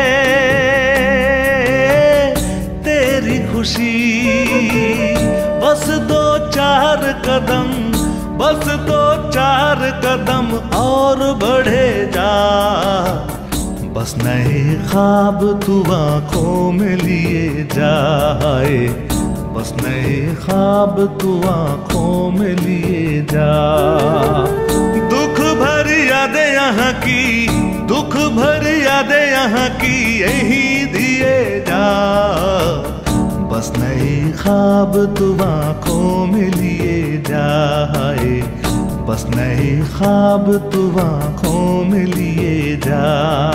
तेरी खुशी, बस दो चार कदम, बस दो चार कदम और बढ़े जा। बस नए ख्वाब तू आंखों में लिए जाए, बस नए ख्वाब तू आंखों में लिए जा। दुख भरी यादें यहाँ की, दुख भरी यादें यहाँ की यही दिए जा, बस नए ख्वाब तू आंखों में लिए जाए, बस नए ख्वाब तू आंखों में लिए जा।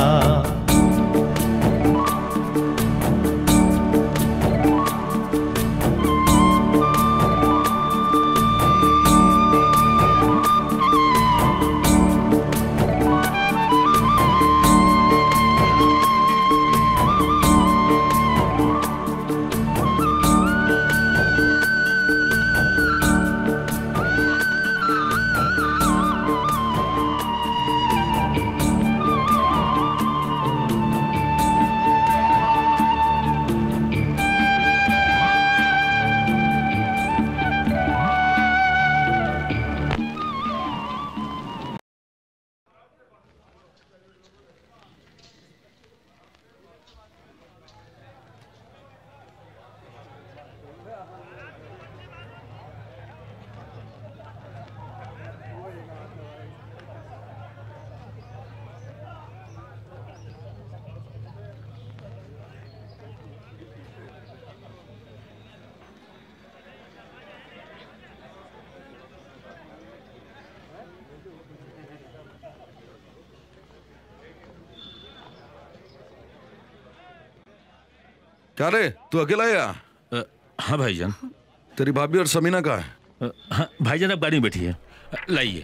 क्या रे, तू अकेला है यहाँ? हाँ भाईजान। तेरी भाभी और समीना कहाँ है? हाँ भाईजान, अब गाड़ी में बैठी है, लाइए।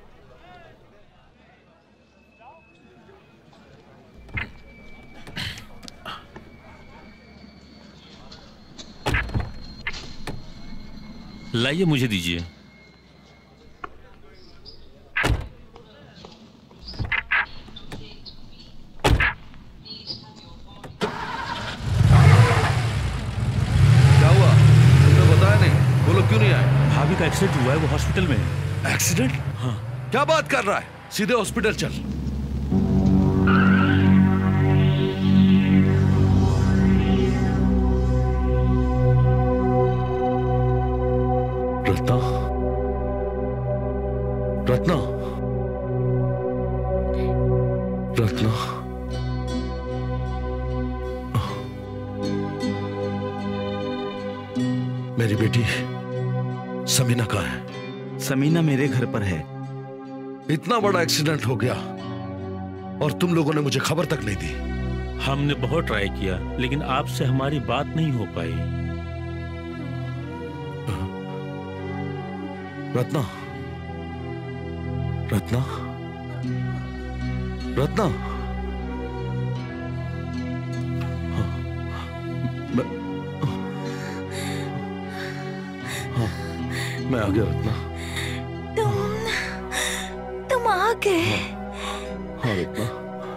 लाइए, मुझे दीजिए। भाभी का एक्सीडेंट हुआ है, वो हॉस्पिटल में है। एक्सीडेंट? हाँ। क्या बात कर रहा है? सीधे हॉस्पिटल चल। रत्ना, रत्ना, रत्ना, मेरी बेटी समीना कहाँ है? समीना मेरे घर पर है। इतना बड़ा एक्सीडेंट हो गया और तुम लोगों ने मुझे खबर तक नहीं दी। हमने बहुत ट्राई किया, लेकिन आपसे हमारी बात नहीं हो पाई। रत्ना, रत्ना, रत्ना, मैं आ गया रत्ना। तुम आ गए? हाँ रत्ना।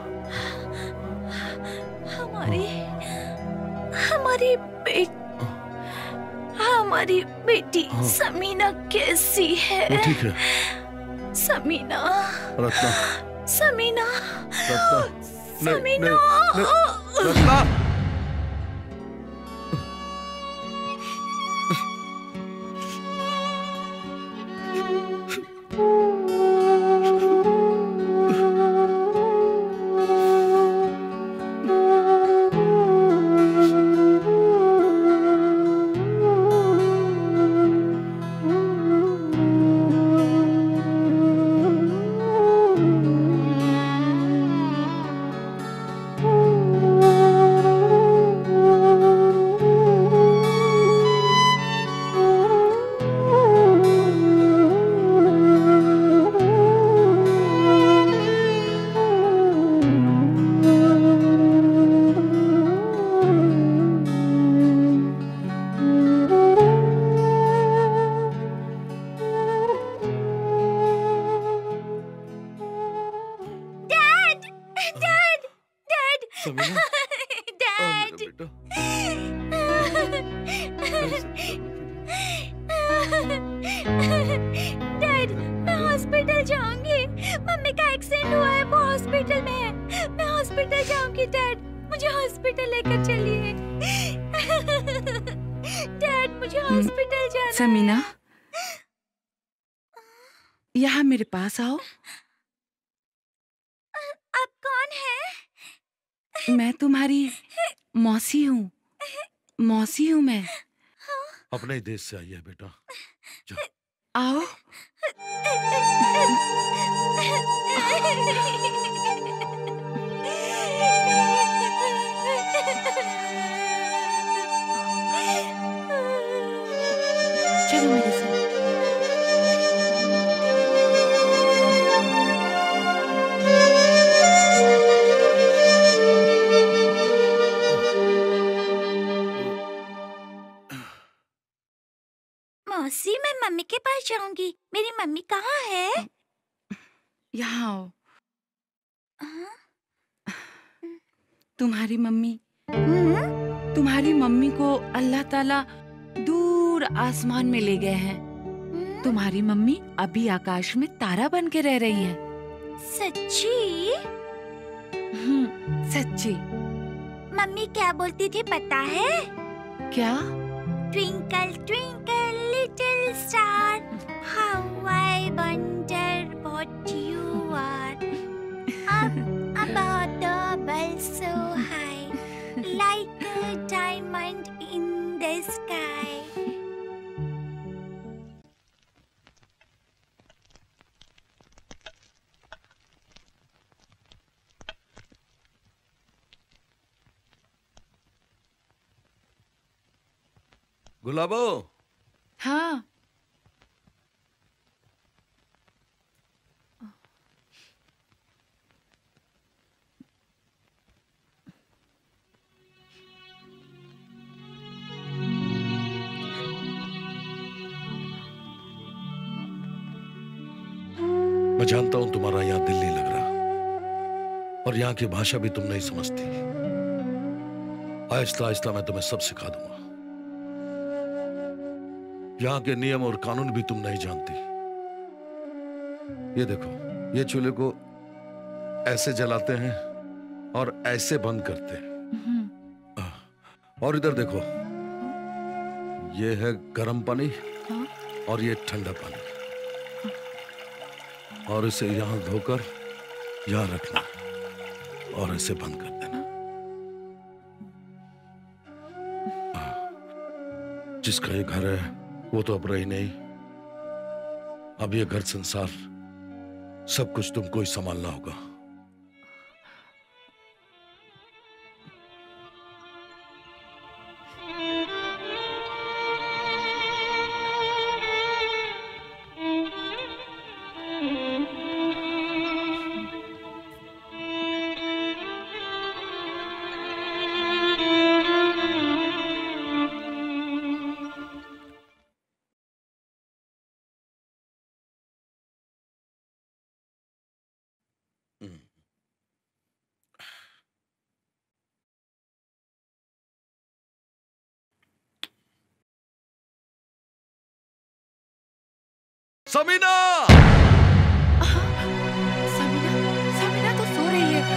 हमारी बेटी समीना कैसी है? वो ठीक है। समीना, रत्ना, समीना, रत्ना, समीना, रत्ना। डैड, मैं हॉस्पिटल जाऊंगी। मम्मी का एक्सीडेंट हुआ है, वो हॉस्पिटल में है। मैं हॉस्पिटल हॉस्पिटल जाऊंगी डैड, मुझे हॉस्पिटल लेकर चलिए। डैड मुझे हॉस्पिटल जाना है। समीना, यहाँ मेरे पास आओ। आप कौन है? मैं तुम्हारी मौसी हूँ। मौसी हूँ मैं। अपने ही देश से आई है बेटा। आओ। चलो मेरे साथ। मौसी, मैं मम्मी के पास जाऊंगी। मेरी मम्मी कहाँ है? यहाँ आओ। तुम्हारी मम्मी को अल्लाह ताला दूर आसमान में ले गए हैं। तुम्हारी मम्मी अभी आकाश में तारा बन के रह रही है। सच्ची? सच्ची। मम्मी क्या बोलती थी पता है? क्या? Twinkle twinkle little star, how I wonder what you are, up above the world so high, like a diamond in the sky. Gulabo. हाँ। मैं जानता हूं तुम्हारा यहाँ दिल नहीं लग रहा और यहाँ की भाषा भी तुम नहीं समझती। आहिस्ता आहिस्ता मैं तुम्हें सब सिखा दूंगा। यहाँ के नियम और कानून भी तुम नहीं जानती। ये देखो, ये चूल्हे को ऐसे जलाते हैं और ऐसे बंद करते हैं। और इधर देखो, ये है गर्म पानी और ये ठंडा पानी, और इसे यहां धोकर यहां रखना और इसे बंद कर देना। जिसका ये घर है वो तो अब रही नहीं। अब ये घर संसार सब कुछ तुमको ही संभालना होगा। समीना! समीना तो सो रही है।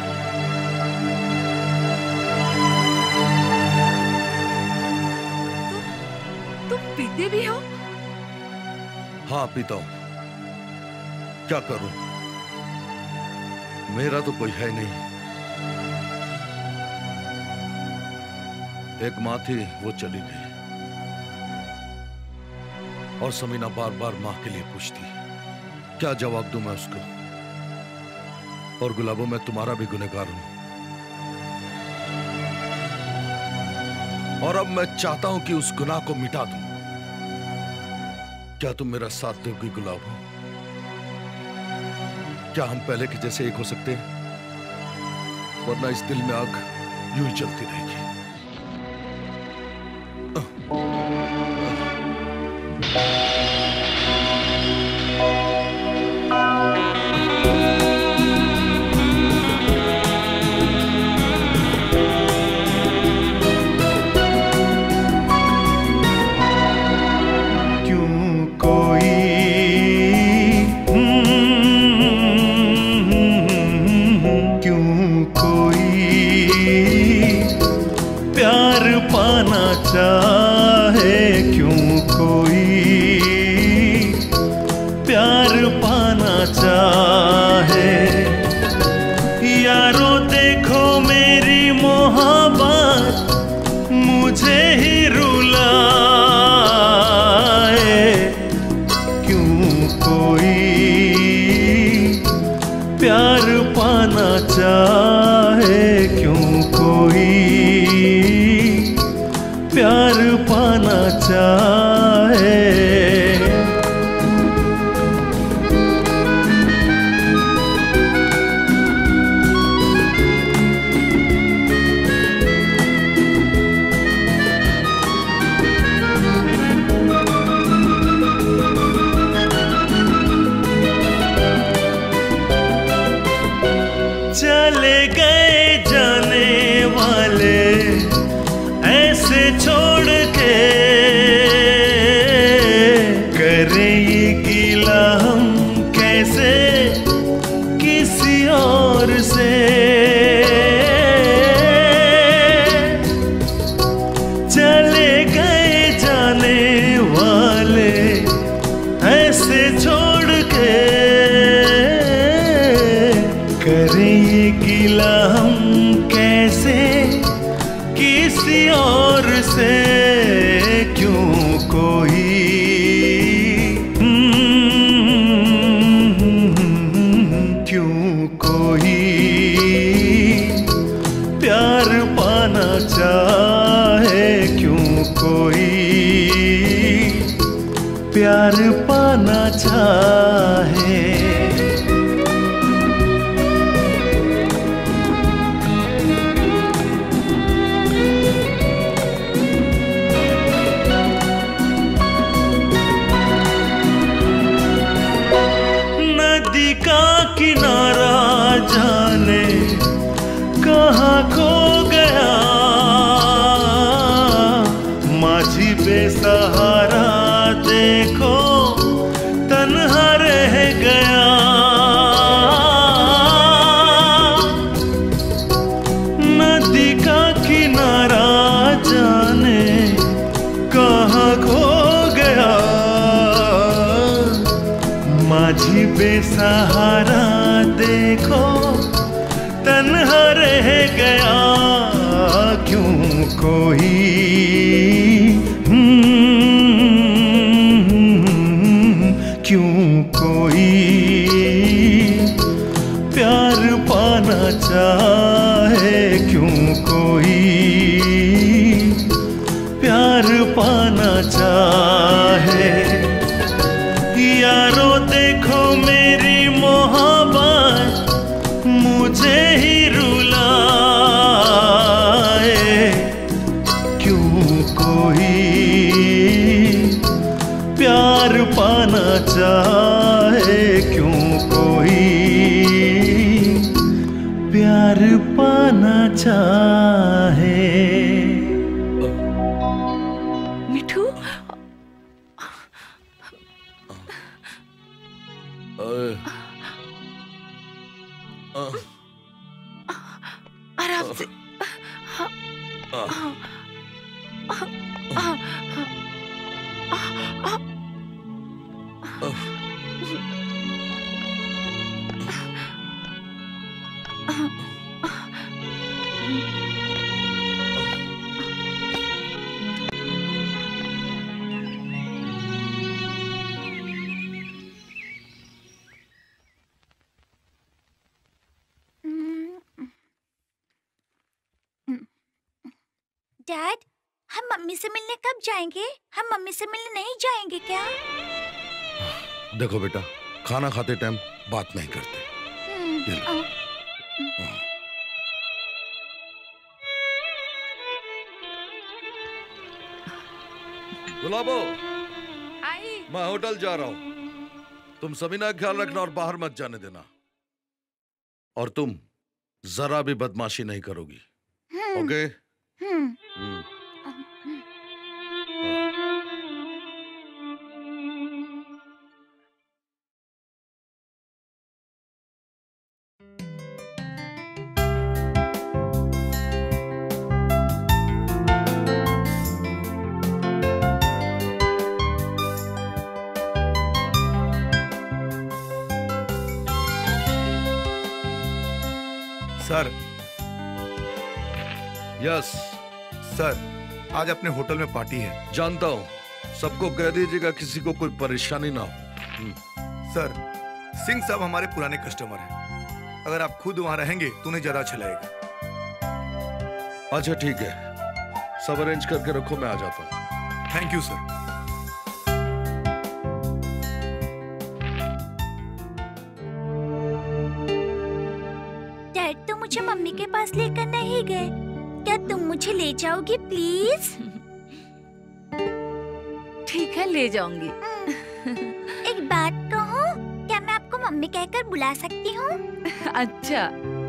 तुम पीते भी हो? हाँ, पीता हूं। क्या करूं? मेरा तो कोई है नहीं। एक माँ थी, वो चली गई। और समीना बार बार माँ के लिए पूछती। क्या जवाब दूं मैं उसको? और गुलाबो, मैं तुम्हारा भी गुनहगार हूं। और अब मैं चाहता हूं कि उस गुनाह को मिटा दूं। क्या तुम मेरा साथ दोगी गुलाबो? क्या हम पहले के जैसे एक हो सकते हैं? वरना इस दिल में आग यूं ही जलती रहेगी। क्यों कोई पाना चाहे क्यों कोई प्यार पाना चाहे। चले गए जाने वाले ऐसे छोड़ के, करें ये गिला हम कैसे किसी और से। चले गए जाने वाले ऐसे छोड़ के, करें ये गिला हम कैसे किसी और से। क्यों कोई क्यों कोई प्यार पाना चाहे, क्यों कोई प्यार पाना चाहे। किनारा जाने कहाँ खो गया, माझी बेसहारा देखो तन्हा रह गया। नदी का किनारा जाने कहाँ खो गया, माझी बेसहारा देखो तन्हा रह गया। क्यों कोई क्यों कोई प्यार पाना चाहे, क्यों कोई प्यार पाना चाहे। यारो देखो मेरी मोहब्बत मुझे ही रुलाए, क्यों कोई प्यार पाना चाहे, क्यों कोई प्यार पाना चाहे। मिठू, आराम से। डैड, हम मम्मी से मिलने कब जाएंगे? हम मम्मी से मिलने नहीं जाएंगे क्या? देखो बेटा, खाना खाते टाइम बात नहीं करते। गुलाबो, मैं होटल जा रहा हूँ। तुम समीना का ख्याल रखना और बाहर मत जाने देना। और तुम जरा भी बदमाशी नहीं करोगी, ओके? सर। यस सर, आज अपने होटल में पार्टी है। जानता हूँ, सबको कह दीजिएगा किसी को कोई परेशानी ना हो। सर, सिंह साहब हमारे पुराने कस्टमर हैं। अगर आप खुद वहां रहेंगे तो उन्हें ज्यादा अच्छा लगेगा। अच्छा ठीक है, सब अरेंज करके रखो, मैं आ जाता हूँ। Thank you sir. डैड तो मुझे मम्मी के पास लेकर नहीं गए, क्या तुम मुझे ले जाओगी प्लीज? ठीक है, ले जाऊंगी। एक बात कहूँ, क्या मैं आपको मम्मी कहकर बुला सकती हूँ? अच्छा।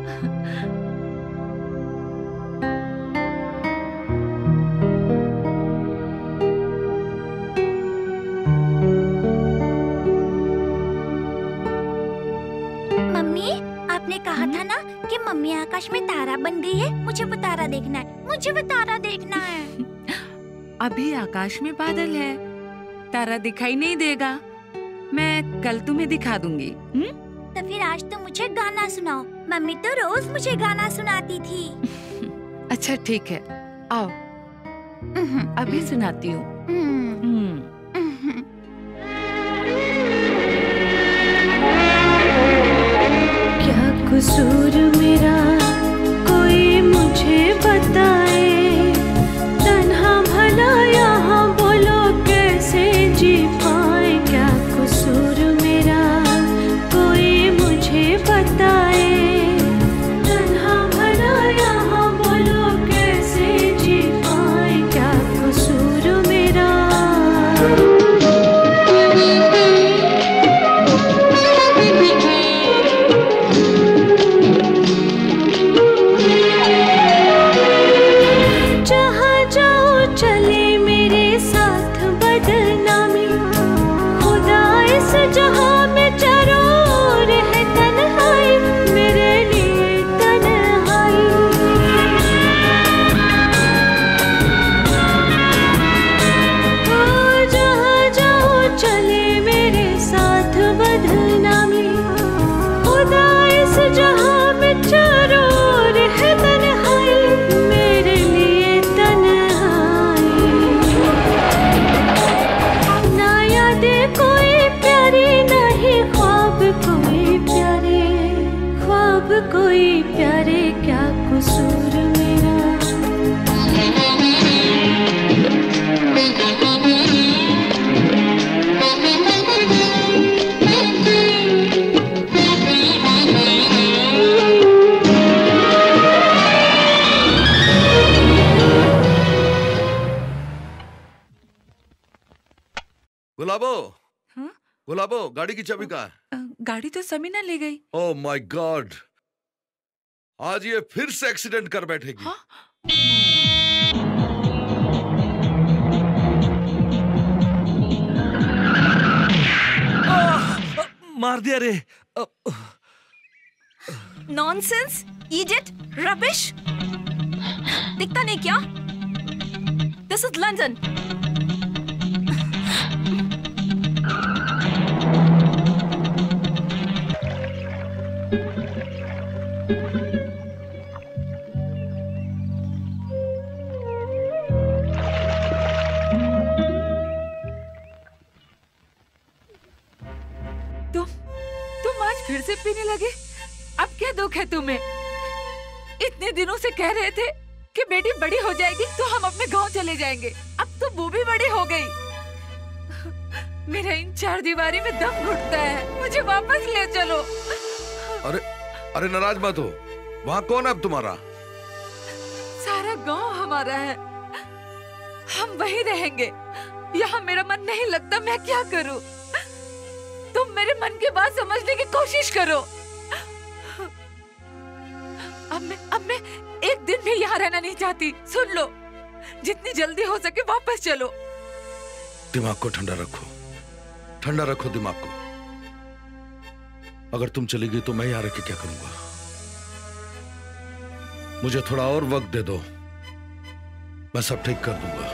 मम्मी, आपने कहा था ना कि मम्मी आकाश में तारा बन गई है, मुझे वो तारा देखना है, मुझे वो तारा देखना है। अभी आकाश में बादल है, तारा दिखाई नहीं देगा। मैं कल तुम्हें दिखा दूंगी। तो फिर आज तो मुझे गाना सुनाओ, मम्मी तो रोज मुझे गाना सुनाती थी। अच्छा ठीक है, आओ अभी सुनाती हूँ। क्या कसूर मेरा, कोई मुझे बताए, तन्हा भला यहाँ बोलो कैसे जी पाए। क्या कसूर मेरा, कोई मुझे बताए, तन्हा भला यहाँ बोलो कैसे जी पाए। क्या कसूर मेरा। जहाँ जाओ चले मेरे साथ बदनामी, खुदा इस जहाँ में जरूर है तन्हाई, मेरे लिए तन्हाई। ओ जहाँ जाओ चले मेरे साथ बदनामी, खुदा इस जहाँ में जरूर है तन्हाई, मेरे लिए तन्हाई। ना यादें कोई प्यारी, नहीं ख्वाब कोई प्यारे, ख्वाब कोई प्यारे। क्या कसूर मेरा। गुलाबो, हाँ? गुलाबो, गाड़ी की चाबी कहाँ है? गाड़ी तो समीना ले गई। ओह माय गॉड, आज ये फिर से एक्सीडेंट कर बैठेगी। हाँ? मार दिया रे। Nonsense, idiot, rubbish. दिखता नहीं क्या? This is London. तुम आज फिर से पीने लगे? अब क्या दुख है तुम्हें? इतने दिनों से कह रहे थे कि बेटी बड़ी हो जाएगी तो हम अपने गांव चले जाएंगे, अब तो वो भी बड़ी हो गई। मेरा इन चार दीवारी में दम घुटता है, मुझे वापस ले चलो। अरे अरे नाराज मत हो, वहाँ कौन है अब तुम्हारा? सारा गांव हमारा है, हम वहीं रहेंगे। यहाँ मेरा मन नहीं लगता, मैं क्या करूं? तुम मेरे मन की बात समझने की कोशिश करो। अब मैं एक दिन भी यहाँ रहना नहीं चाहती। सुन लो, जितनी जल्दी हो सके वापस चलो। दिमाग को ठंडा रखो, ठंडा रखो दिमाग को। अगर तुम चली गई तो मैं यहाँ रह के क्या करूंगा? मुझे थोड़ा और वक्त दे दो, मैं सब ठीक कर दूंगा।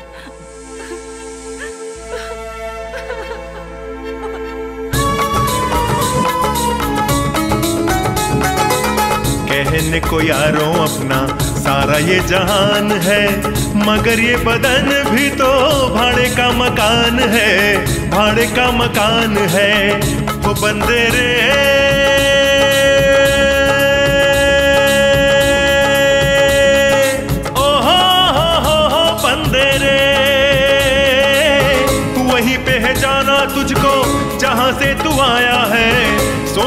कहने को यारों अपना सारा ये जहान है, मगर ये बदन भी तो भाड़े का मकान है, भाड़े का मकान है। वो बंदे रे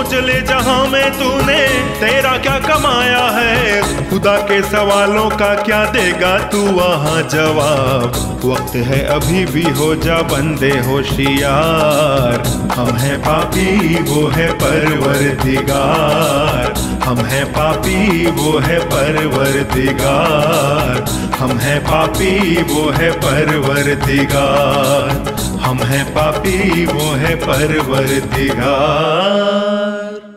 सोच ले जहां में तूने तेरा क्या कमाया है, खुदा के सवालों का क्या देगा तू वहां जवाब। वक्त है अभी भी, हो जा बंदे होशियार। हम हैं पापी वो है परवरदिगार, हम हैं पापी वो है परवरदिगार, हम हैं पापी वो है परवरदिगार, हम हैं पापी वो है परवरदिगार।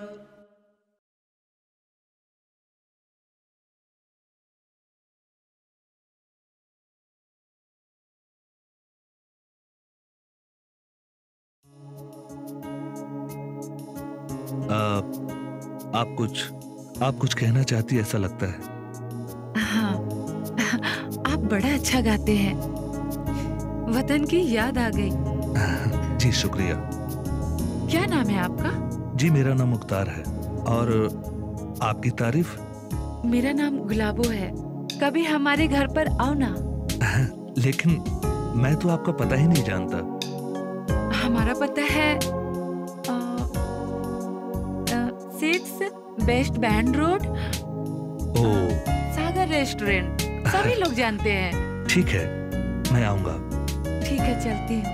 आप कुछ कहना चाहती है ऐसा लगता है। हाँ, आप बड़ा अच्छा गाते हैं, वतन की याद आ गई। जी शुक्रिया। क्या नाम है आपका? जी मेरा नाम मुख्तार है। और आपकी तारीफ? मेरा नाम गुलाबो है, कभी हमारे घर पर आओ ना। लेकिन मैं तो आपका पता ही नहीं जानता। हमारा पता है 6 best band road, Sagar restaurant, सभी लोग जानते हैं। ठीक है, मैं आऊंगा। ठीक है, चलती हूँ।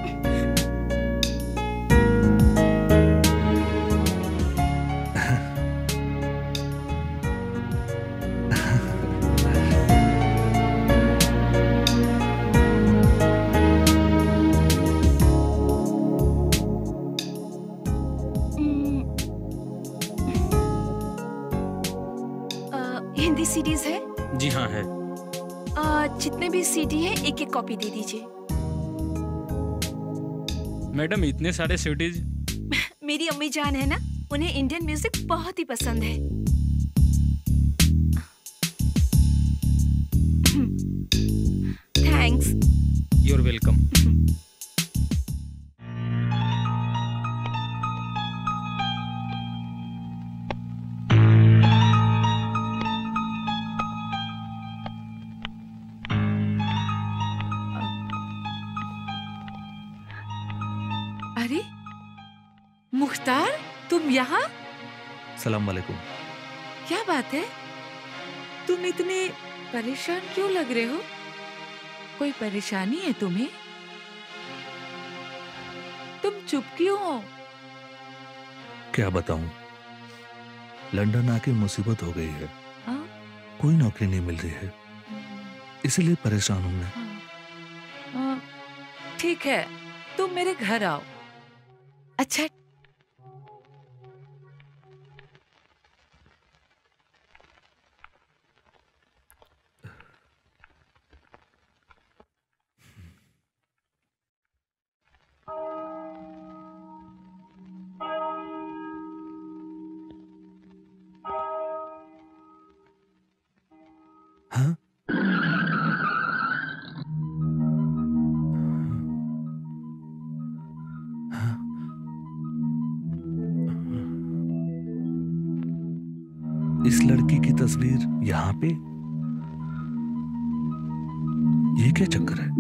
हिंदी सीडीज है? जी हाँ है। जितने भी सीडी है एक एक कॉपी दे दीजिए। मैडम इतने सारे सीडीज? मेरी अम्मी जान है ना, उन्हें इंडियन म्यूजिक बहुत ही पसंद है। थैंक्स। You're welcome. अरे मुख्तार, तुम यहाँ? सलाम वालेकुम। क्या बात है, तुम इतने परेशान क्यों लग रहे हो? कोई परेशानी है तुम्हें? तुम चुप क्यों हो? क्या बताऊं, लंदन आके मुसीबत हो गई है। हाँ? कोई नौकरी नहीं मिल रही है, इसलिए परेशान हूं मैं। ठीक है, तुम मेरे घर आओ। अच्छा, हाँ? इस लड़की की तस्वीर यहाँ पे? ये क्या चक्कर है?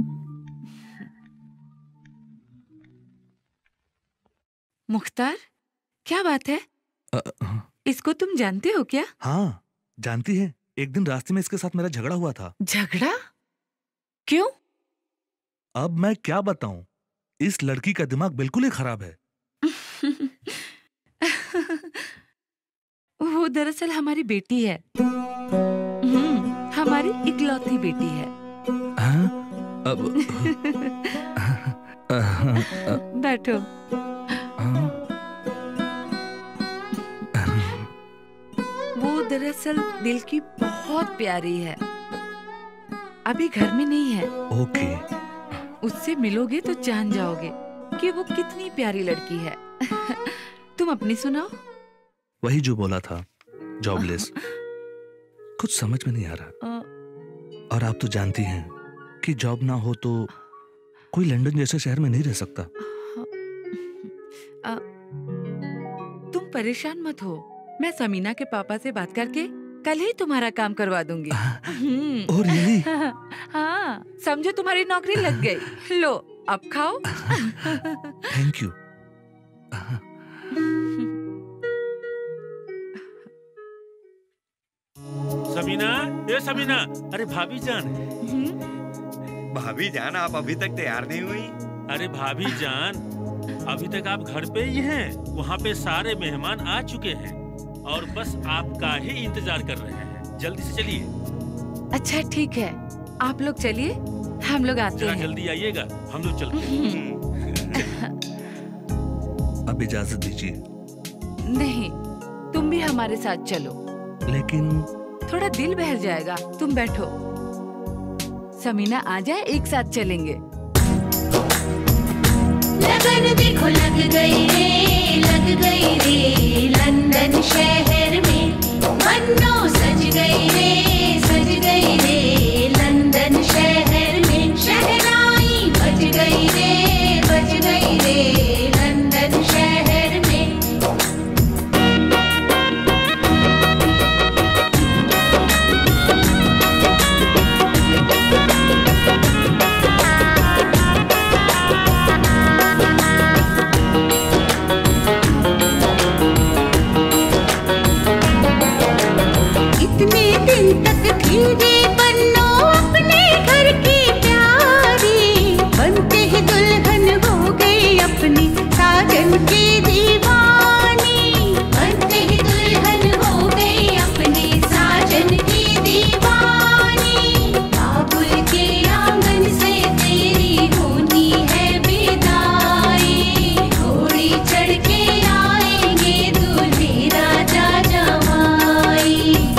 मुख्तार, क्या बात है? इसको तुम जानते हो क्या? हाँ, जानती है। एक दिन रास्ते में इसके साथ मेरा झगड़ा हुआ था। झगड़ा? क्यों? अब मैं क्या बताऊं, इस लड़की का दिमाग बिल्कुल ही खराब है। वो दरअसल हमारी बेटी है। हमारी इकलौती बेटी है। हाँ? अब बैठो। वो दरअसल दिल की बहुत प्यारी है, अभी घर में नहीं है। ओके। उससे मिलोगे तो जान जाओगे कि वो कितनी प्यारी लड़की है। तुम अपनी सुनाओ। वही जो बोला था, जॉबलेस। कुछ समझ में नहीं आ रहा। और आप तो जानती हैं कि जॉब ना हो तो कोई लंदन जैसे शहर में नहीं रह सकता। तुम परेशान मत हो, मैं समीना के पापा से बात करके कल ही तुम्हारा काम करवा दूंगी। और यही? हाँ, समझो तुम्हारी नौकरी लग गई। लो, अब खाओ। Thank you. समीना, ये समीना, अरे भाभी जान। भाभी जान, आप अभी तक तैयार नहीं हुई? अरे भाभी जान, अभी तक आप घर पे ही हैं। वहाँ पे सारे मेहमान आ चुके हैं और बस आपका ही इंतजार कर रहे हैं। जल्दी से चलिए। अच्छा ठीक है, आप लोग चलिए, हम लोग आते जरा हैं। जल्दी आइएगा, हम लोग चलते हैं। अब इजाजत दीजिए। नहीं, तुम भी हमारे साथ चलो। लेकिन थोड़ा दिल बहल जाएगा, तुम बैठो। समीना आ जाए, एक साथ चलेंगे। लगन देखो लग गई रे लंदन शहर में, मन्नो सज गई रे लंदन शहर में, शहनाई बज गई रे लंदन शहर में। इतने दिन तक थी रे बन्नो अपने घर की प्यारी, बनते ही दुल्हन हो गई अपनी साजन की दीवानी, बनते ही दुल्हन हो गई अपनी साजन की दीवानी। बाबुल के आंगन से तेरी होनी है विदाई, घोड़ी चढ़ के आएंगे दूल्हे राजा जमाई।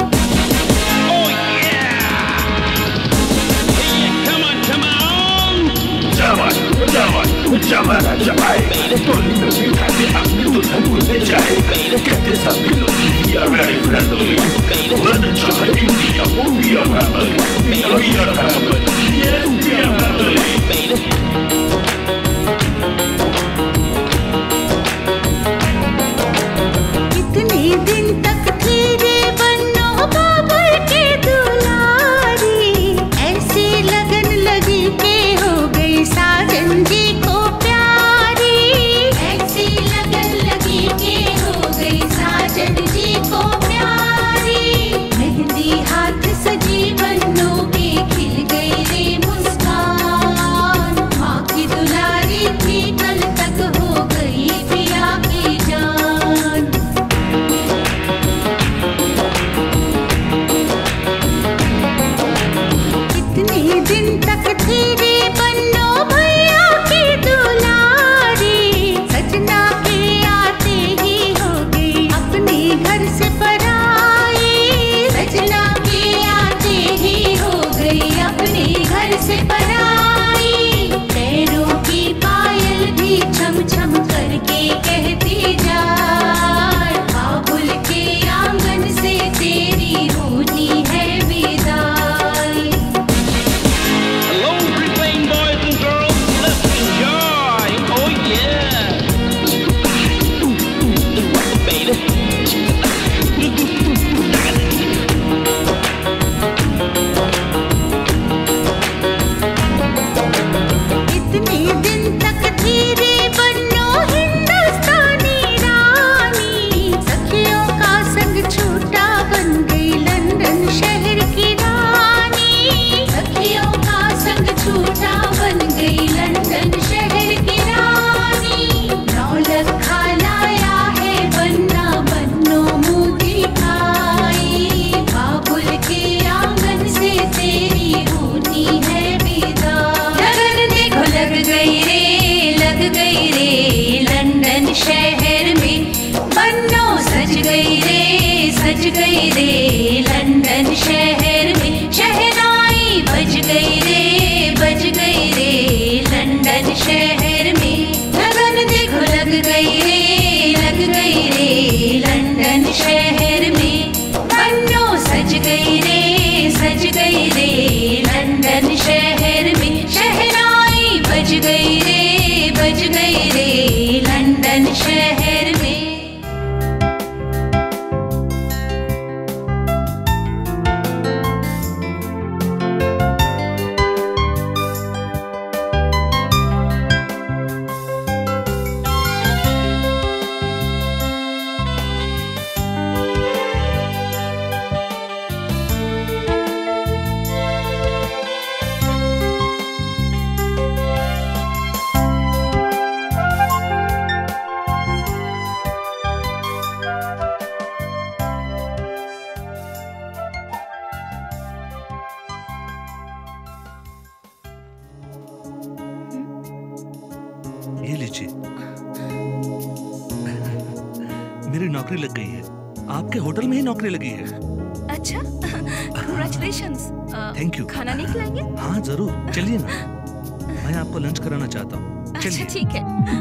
कितने दिन तक थी रे बन्नो बाबुल के दुलारी, ऐसी लगन लगी के हो गई साजन जी को प्यारी, ऐसी लगन लगी के हो गई साजन जी को प्यारी। मेहंदी हाथ सजी बन्नो के खिल गई रे मुस्कान, माँ की दुलारी थी कल तक हो गई पिया की जान। कितने दिन तक थी रे बन्नो भैया की दुलारी, सजना के आते ही हो गई अपने घर से पराई, सजना के आते ही हो गई अपने घर से पराई। पैरों की पायल भी छम छम करके कहती जाए, बाबुल के आंगन से तेरी होनी है विदाई। Hello, Brisbane boys and girls, let's enjoy. Oh yeah, baby. इतने दिन तक थी रे बन्नो हिंदुस्तानी रानी, सखियों का संग छूटा बन गई लंदन शहर की रानी, सखियों का संग छूटा बन गई लंदन शहर की रानी। नौलखा लाया है बन्ना बन्नो मुँह दिखाई, बाबुल के आंगन से तेरी होनी है विदाई। लगन देखो लग गई रे लंदन शहर में, बन्नो सज गई रे लंदन शहर में, शहनाई बज गई रे लंदन शहर में। लगन देखो लग गई रे लंदन शहर में, बन्नो सज गई रे लंदन शहर में, शहनाई बज गई रे लंदन शहर में। ये लीजिए। मेरी नौकरी लग गई है, आपके होटल में ही नौकरी लगी है। अच्छा, कांग्रेचुलेशंस। Thank you. खाना नहीं खिलाएंगे? हाँ जरूर, चलिए ना, मैं आपको लंच कराना चाहता हूँ। अच्छा ठीक है।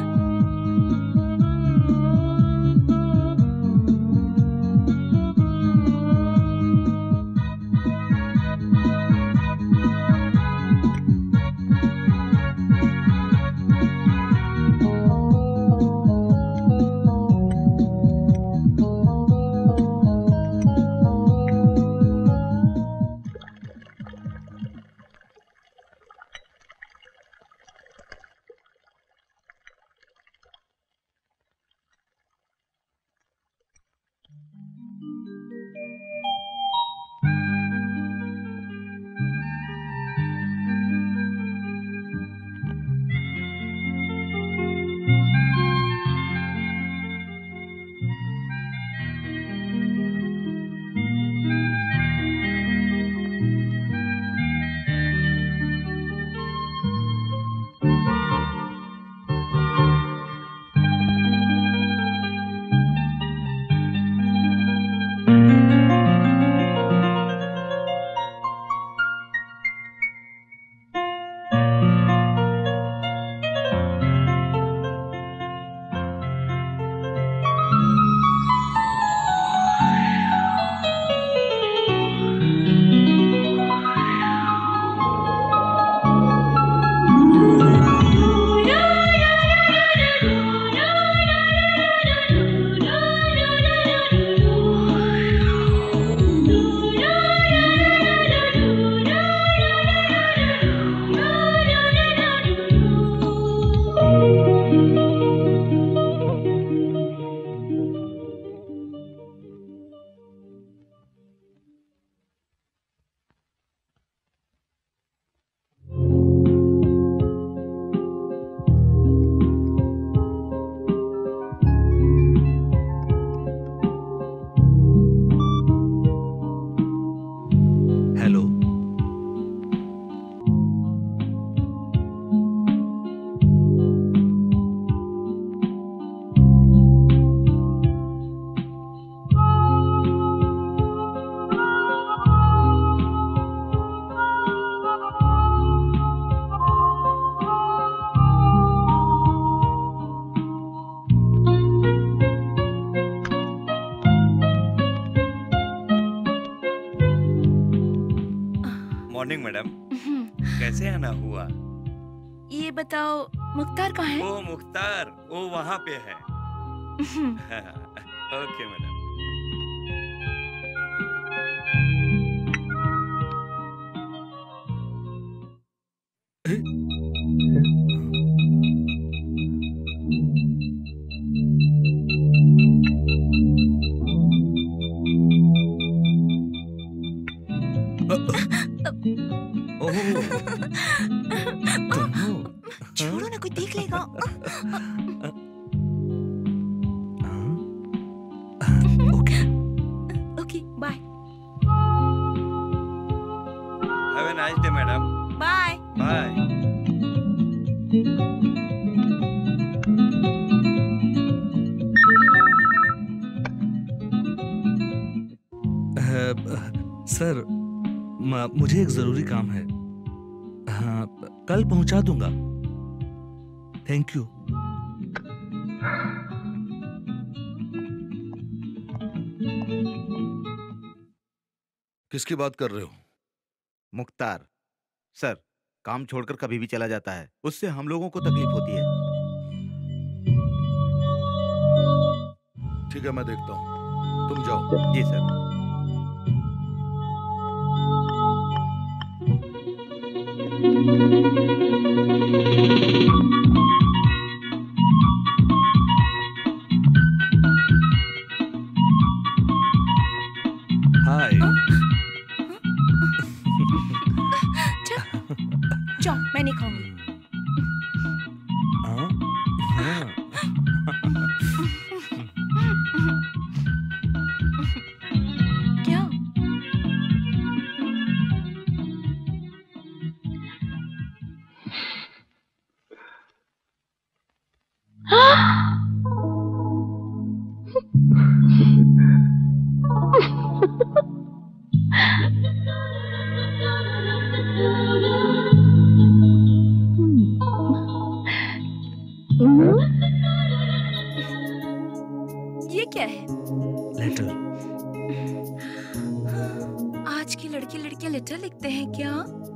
मॉर्निंग मैडम, कैसे आना हुआ? ये बताओ मुख्तार कहाँ है? वो मुख्तार वो वहाँ पे है। Okay madam. छोड़ो ना, कोई देख लेगा। Okay bye. Have a nice day madam. Bye bye. Sir, मुझे एक जरूरी काम है। हाँ, कल पहुंचा दूंगा। Thank you. किसकी बात कर रहे हो? मुख्तार सर, काम छोड़कर कभी भी चला जाता है, उससे हम लोगों को तकलीफ होती है। ठीक है, मैं देखता हूँ, तुम जाओ। जी सर। हाय। जाओ, मैं नहीं खाऊंगी। क्या? की लड़कियां लेटर लिखते हैं क्या?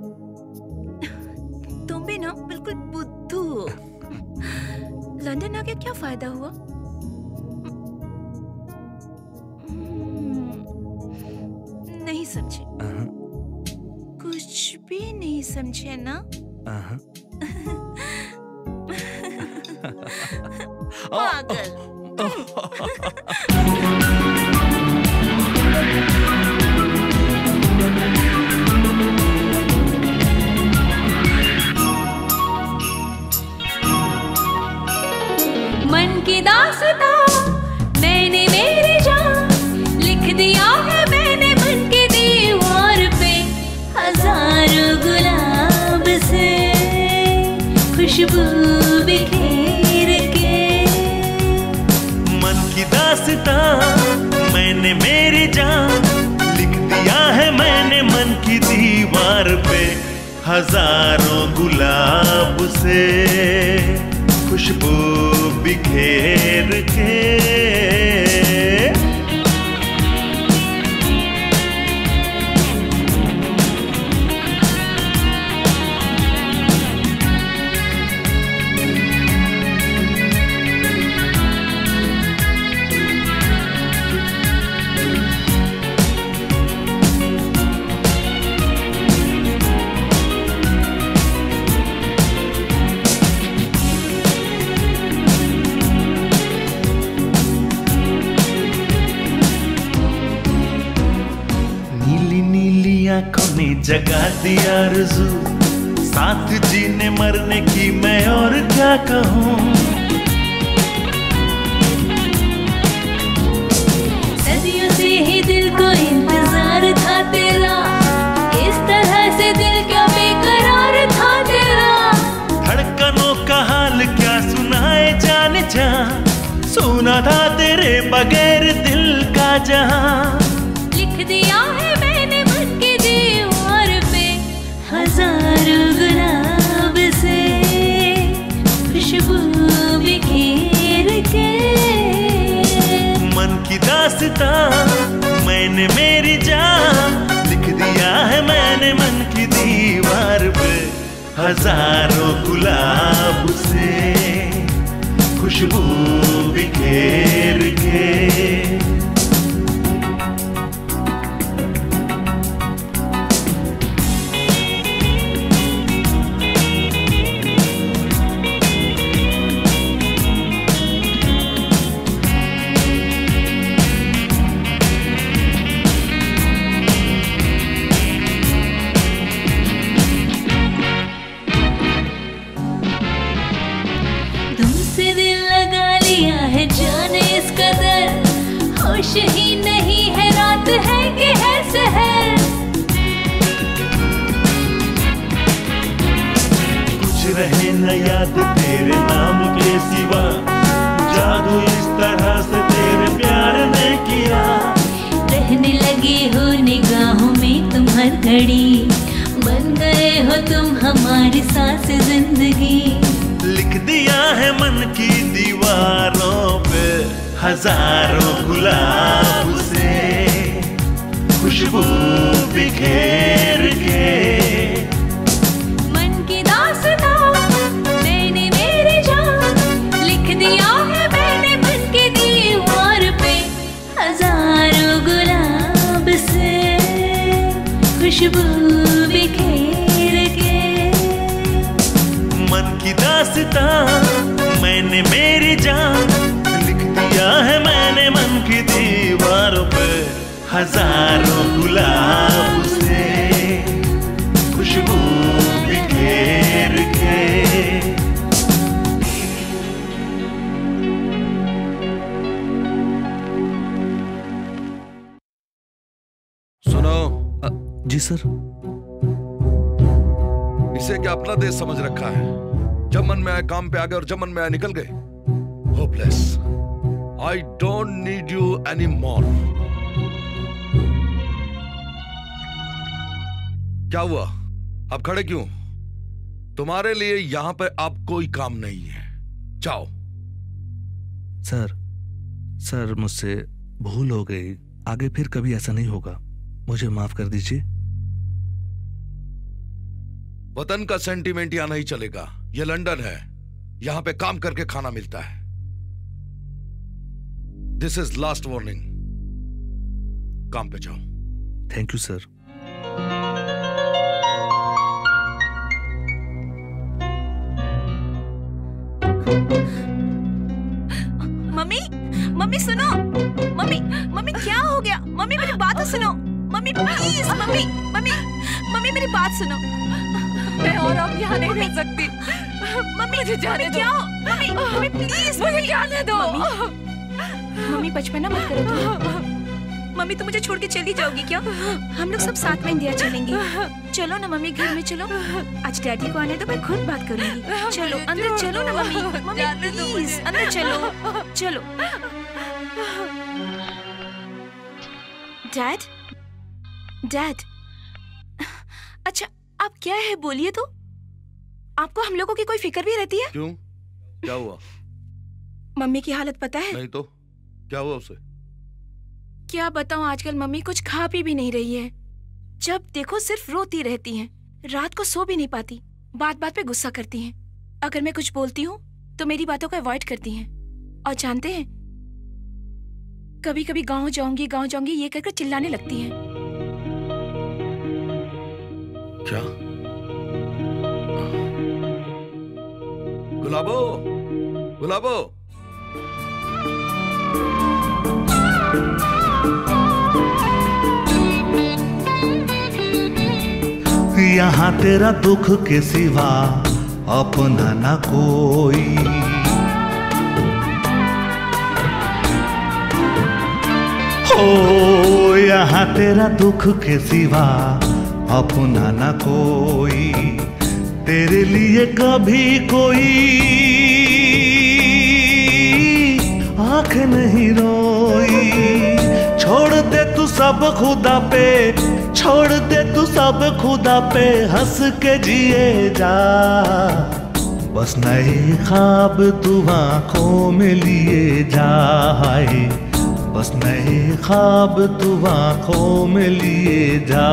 तुम भी ना बिल्कुल बुद्धू हो। लंदन आके क्या फायदा हुआ? नहीं समझे? कुछ भी नहीं समझे ना? पागल। मन की दास्तां मैंने मेरी जान लिख दिया है मैंने मन की दीवार पे, हजारों गुलाब से खुशबू बिखेर के। मन की दास्तां मैंने मेरी जान लिख दिया है मैंने मन की दीवार पे, हजारों गुलाब से खुशबू बिखेर के। आंखों ने जगा दिया आरज़ू, साथ जीने मरने की मैं और क्या कहूँ। सदियों से ही दिल को इंतजार था तेरा, इस तरह से दिल क्या बेकरार था तेरा। धड़कनों का हाल क्या सुनाए जाने जा, सुना था तेरे बगैर दिल का जहां। लिख दिया है मैंने मन की दीवार पे, हजारों गुलाब से खुशबू बिखेर के। मन की दास्तां मैंने मेरी जान लिख दिया है मैंने मन की दीवार पे, हजारों गुलाब से खुशबू बिखेर के। होश ही नहीं है रात है कि है सहर। कुछ रहे न याद तेरे नाम के सिवा, जादू इस तरह से तेरे प्यार ने किया। रहने लगे हो निगाहों में तुम हर घड़ी, बन गए हो तुम हमारी सांस जिंदगी। लिख दिया है मन की दीवारों पे, हजारों गुलाब से खुशबू बिखेर के। मन की दास्तां मैंने मेरी जान लिख दिया है मैंने मन की दीवार पे, हजारों गुलाब से खुशबू बिखेर के। मन की दास्तां मैंने मेरी जान लिख दिया है मैंने मन की दीवार पे, हजारों गुलाब से खुशबू बिखेर के। सुनो। जी सर। इसे क्या अपना देश समझ रखा है? जब मन में आए काम पे आ गए और जब मन में आए निकल गए। Hopeless. I don't need you any more. क्या हुआ? अब खड़े क्यों? तुम्हारे लिए यहां पे अब कोई काम नहीं है, जाओ। सर मुझसे भूल हो गई, आगे फिर कभी ऐसा नहीं होगा। मुझे माफ कर दीजिए। वतन का सेंटीमेंट यहां नहीं चलेगा। ये लंदन है, यहां पे काम करके खाना मिलता है। This is last warning. काम पे जाओ। Thank you sir. Mummy, mummy सुनो। मम्मी, मम्मी क्या हो गया? मम्मी मेरी बात तो सुनो। Mummy please, mummy, mummy, mummy मेरी बात सुनो। मैं और अब यहाँ नहीं रह सकती। मम्मी मुझे जाने दो। क्या? मम्मी, मम्मी प्लीज, मुझे जाने दो। मम्मी बचपना मत करो तुम। मम्मी तुम मुझे छोड़ के चली जाओगी क्या? हम लोग सब साथ में इंडिया चलेंगे। चलो ना मम्मी, घर में चलो। आज डैडी को आने दो, मैं खुद बात करूंगी। चलो अंदर चलो ना मम्मी। मम्मी प्लीज अंदर चलो। चलो। डैड, डैड, अच्छा आप क्या है बोलिए तो। आपको हम लोगों की कोई फिक्र भी रहती है? क्यों, क्या हुआ? मम्मी की हालत पता है? नहीं तो क्या हुआ उसे? क्या बताऊं, आजकल मम्मी कुछ खा पी भी नहीं रही है। जब देखो सिर्फ रोती रहती हैं। रात को सो भी नहीं पाती। बात बात पे गुस्सा करती हैं। अगर मैं कुछ बोलती हूँ तो मेरी बातों को अवॉइड करती हैं। और जानते हैं, कभी कभी गांव जाऊंगी ये कहकर चिल्लाने लगती हैं। क्या? गुलाबो, गुलाबो। यहाँ तेरा दुख के सिवा अपना ना कोई। हो यहाँ तेरा दुख के सिवा अपना ना कोई। तेरे लिए कभी कोई आंख नहीं रोई। छोड़ दे तू सब खुदा पे, छोड़ दे तू सब खुदा पे, हंस के जिए जा। बस नए ख्वाब तू आंखों में लिए जा। बस नए ख्वाब तू आंखों में लिए जा।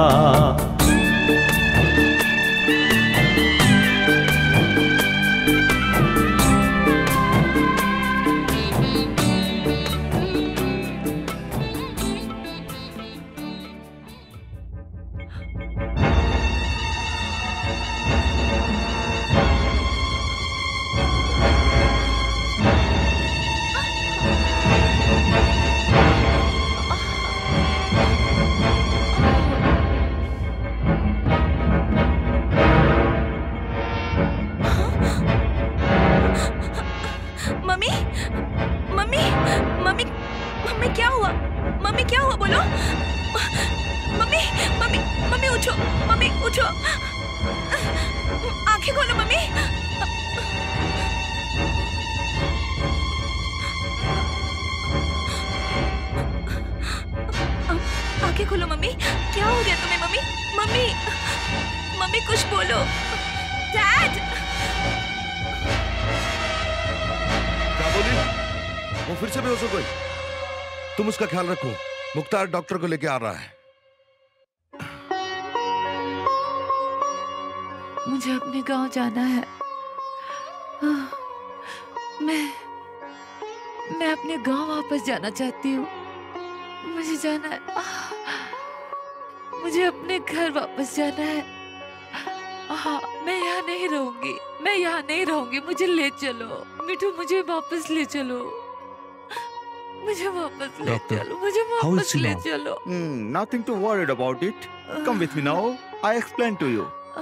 तुम उसका ख्याल रखो। मुख्तार डॉक्टर को लेके आ रहा है। मुझे अपने गांव जाना है। मैं अपने गांव वापस जाना चाहती हूँ। मुझे जाना है। मुझे अपने घर वापस जाना है। हाँ, मैं यहाँ नहीं रहूंगी। मैं यहाँ नहीं रहूंगी। मुझे ले चलो मिठू, मुझे वापस ले चलो। मुझे वापस ले चलो। मुझे वापस ले चलो। Nothing to worry about it. Come with me now. I explain to you.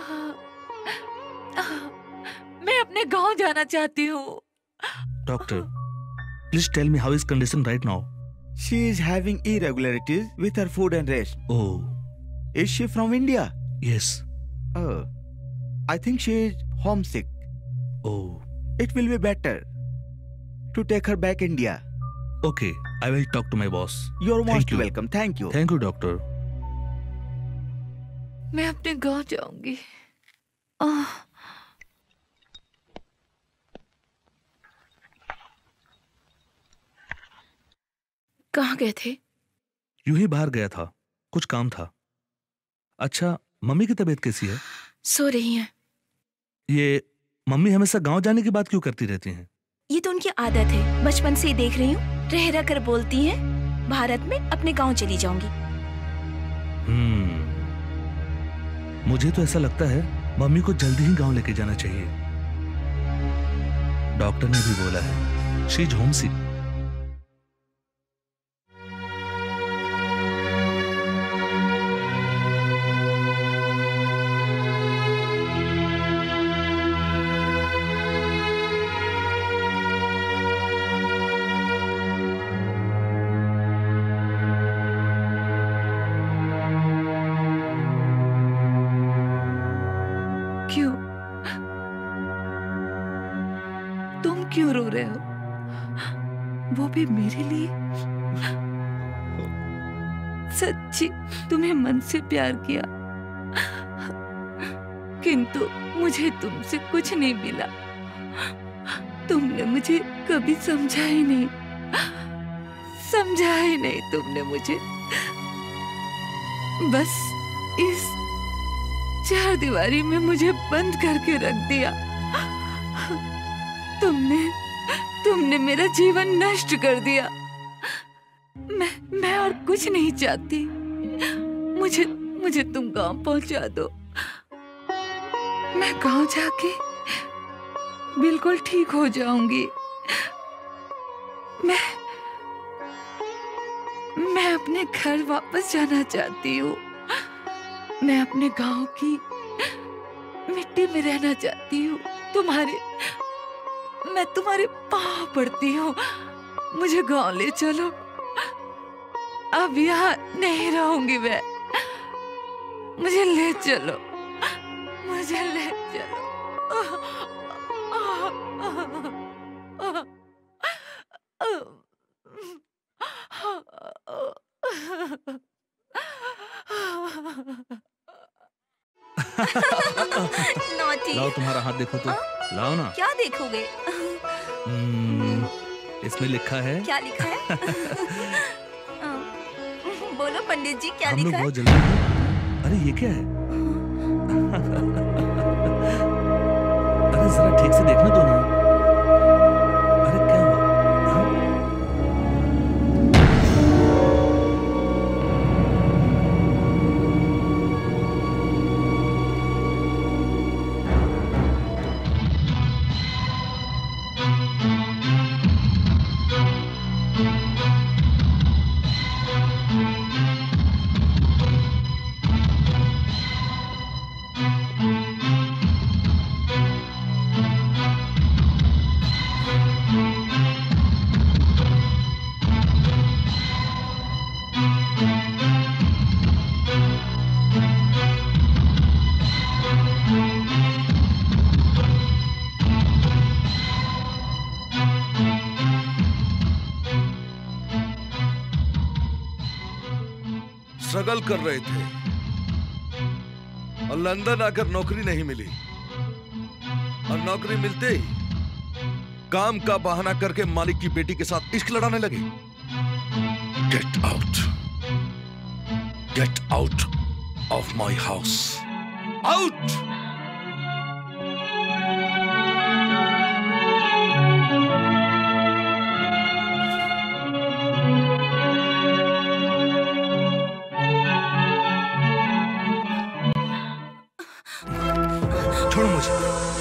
मैं अपने गांव जाना चाहती हूँ। Doctor, please tell me how is condition right now? She is having irregularities with her food and rest. Oh. Is she from India? Yes. Oh. I think she is homesick. Oh. It will be better to take her back India. Okay, I will talk to my boss. You're most welcome. Thank you. Thank you, doctor. मैं अपने गांव जाऊंगी। कहाँ गए थे? यूं ही बाहर गया था। कुछ काम था। अच्छा, मम्मी की तबीयत कैसी है? सो रही हैं। ये मम्मी हमेशा गांव जाने की बात क्यों करती रहती हैं? ये तो उनकी आदत है, बचपन से ही देख रही हूँ। रह रह कर बोलती हैं भारत में अपने गांव चली जाऊंगी। मुझे तो ऐसा लगता है मम्मी को जल्दी ही गांव लेके जाना चाहिए। डॉक्टर ने भी बोला है शी इज होमसिक। क्यों रो रहे हो? वो भी मेरे लिए? सच्ची तुम्हें मन से प्यार किया, किंतु मुझे तुमसे कुछ नहीं मिला। तुमने मुझे कभी समझा ही नहीं, समझा ही नहीं तुमने मुझे। बस इस चार दीवारी में मुझे बंद करके रख दिया। तुमने मेरा जीवन नष्ट कर दिया। मैं और कुछ नहीं चाहती। मुझे तुम गांव पहुंचा दो। मैं गांव जाके बिल्कुल ठीक हो जाऊंगी। मैं अपने घर वापस जाना चाहती हूँ। मैं अपने गांव की मिट्टी में रहना चाहती हूँ। मैं तुम्हारे पाँव पड़ती हूँ, मुझे गांव ले चलो। अब यहाँ नहीं रहूंगी मैं। मुझे ले चलो, मुझे ले चलो। लाओ तुम्हारा हाथ देखो तो। लाओ ना। क्या देखोगे? इसमें लिखा है। क्या लिखा है? बोलो पंडित जी, क्या हम लिखा लोग है? बहुत जल्दी। अरे ये क्या है? अरे जरा ठीक से देखने दो ना। अरे क्या हुआ? स्ट्रगल कर रहे थे और लंदन आकर नौकरी नहीं मिली, और नौकरी मिलते ही काम का बहाना करके मालिक की बेटी के साथ इश्क लड़ाने लगे। Get out of my house, out. छोड़ो मुझे।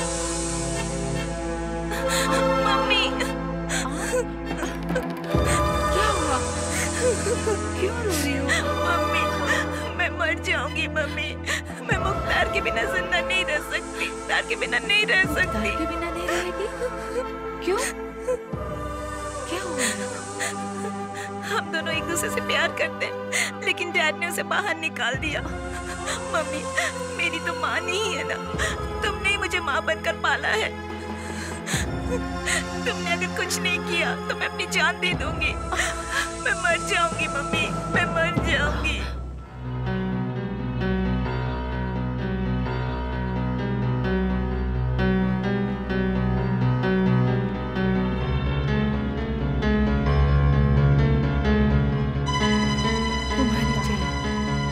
मम्मी, क्या हुआ? क्यों रो रही हो? मम्मी, मैं मर जाऊंगी मम्मी। मैं मुख्तार के बिना जिंदा नहीं रह सकती। मुख्तार के बिना नहीं रह सकती। मुख्तार के बिना नहीं रहेगी? क्यों? क्या हुआ? हम दोनों एक दूसरे से प्यार करते हैं, लेकिन डैड ने उसे बाहर निकाल दिया। मम्मी, मेरी तो माँ नहीं है ना। तुमने ही मुझे माँ बनकर पाला है। तुमने अगर कुछ नहीं किया तो मैं अपनी जान दे दूंगी। मैं मर जाऊंगी मम्मी, मैं मर जाऊंगी। तुम्हारी जय,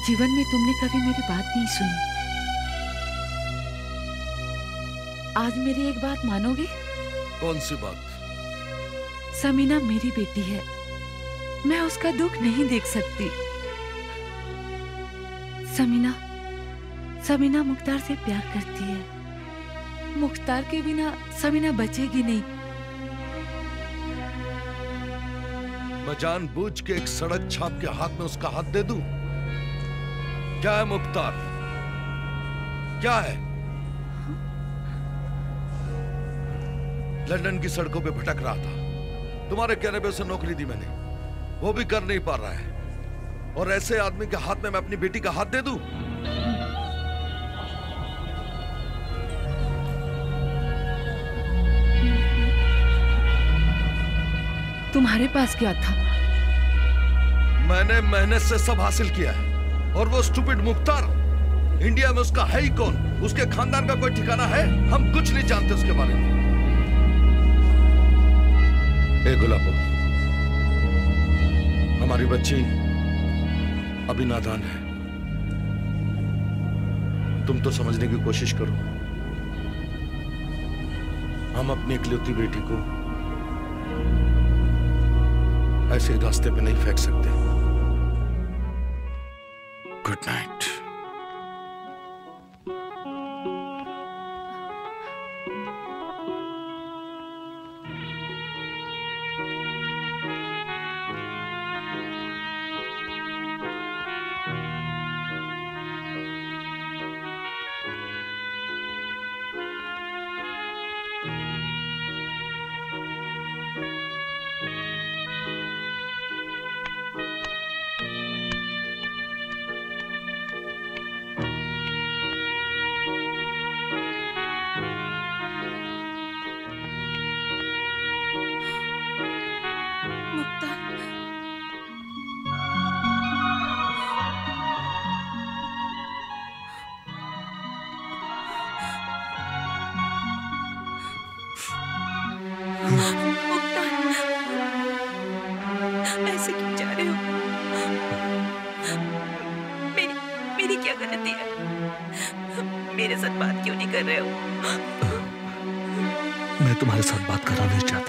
जीवन में तुमने कभी मेरी बात नहीं सुनी। आज मेरी एक बात मानोगे? कौन सी बात? समीना मेरी बेटी है, मैं उसका दुख नहीं देख सकती। समीना मुख्तार से प्यार करती है। मुख्तार के बिना समीना बचेगी नहीं। मैं जानबूझ के एक सड़क छाप के हाथ में उसका हाथ दे दूं? क्या है मुख्तार? क्या है? लंदन की सड़कों पे भटक रहा था, तुम्हारे कहने पे उसे नौकरी दी मैंने, वो भी कर नहीं पा रहा है, और ऐसे आदमी के हाथ में मैं अपनी बेटी का हाथ दे दूं? तुम्हारे पास क्या था? मैंने मेहनत से सब हासिल किया है, और वो स्टूपिड मुख्तार, इंडिया में उसका है ही कौन? उसके खानदान का कोई ठिकाना है? हम कुछ नहीं जानते उसके बारे में। ए गुलाबो, हमारी बच्ची अभी नादान है, तुम तो समझने की कोशिश करो। हम अपनी इकलौती बेटी को ऐसे रास्ते पे नहीं फेंक सकते। Good night. ऐसे क्यों जा रहे हो? मेरी क्या गलती है? मेरे साथ बात क्यों नहीं कर रहे हो? मैं तुम्हारे साथ बात करना नहीं चाहता।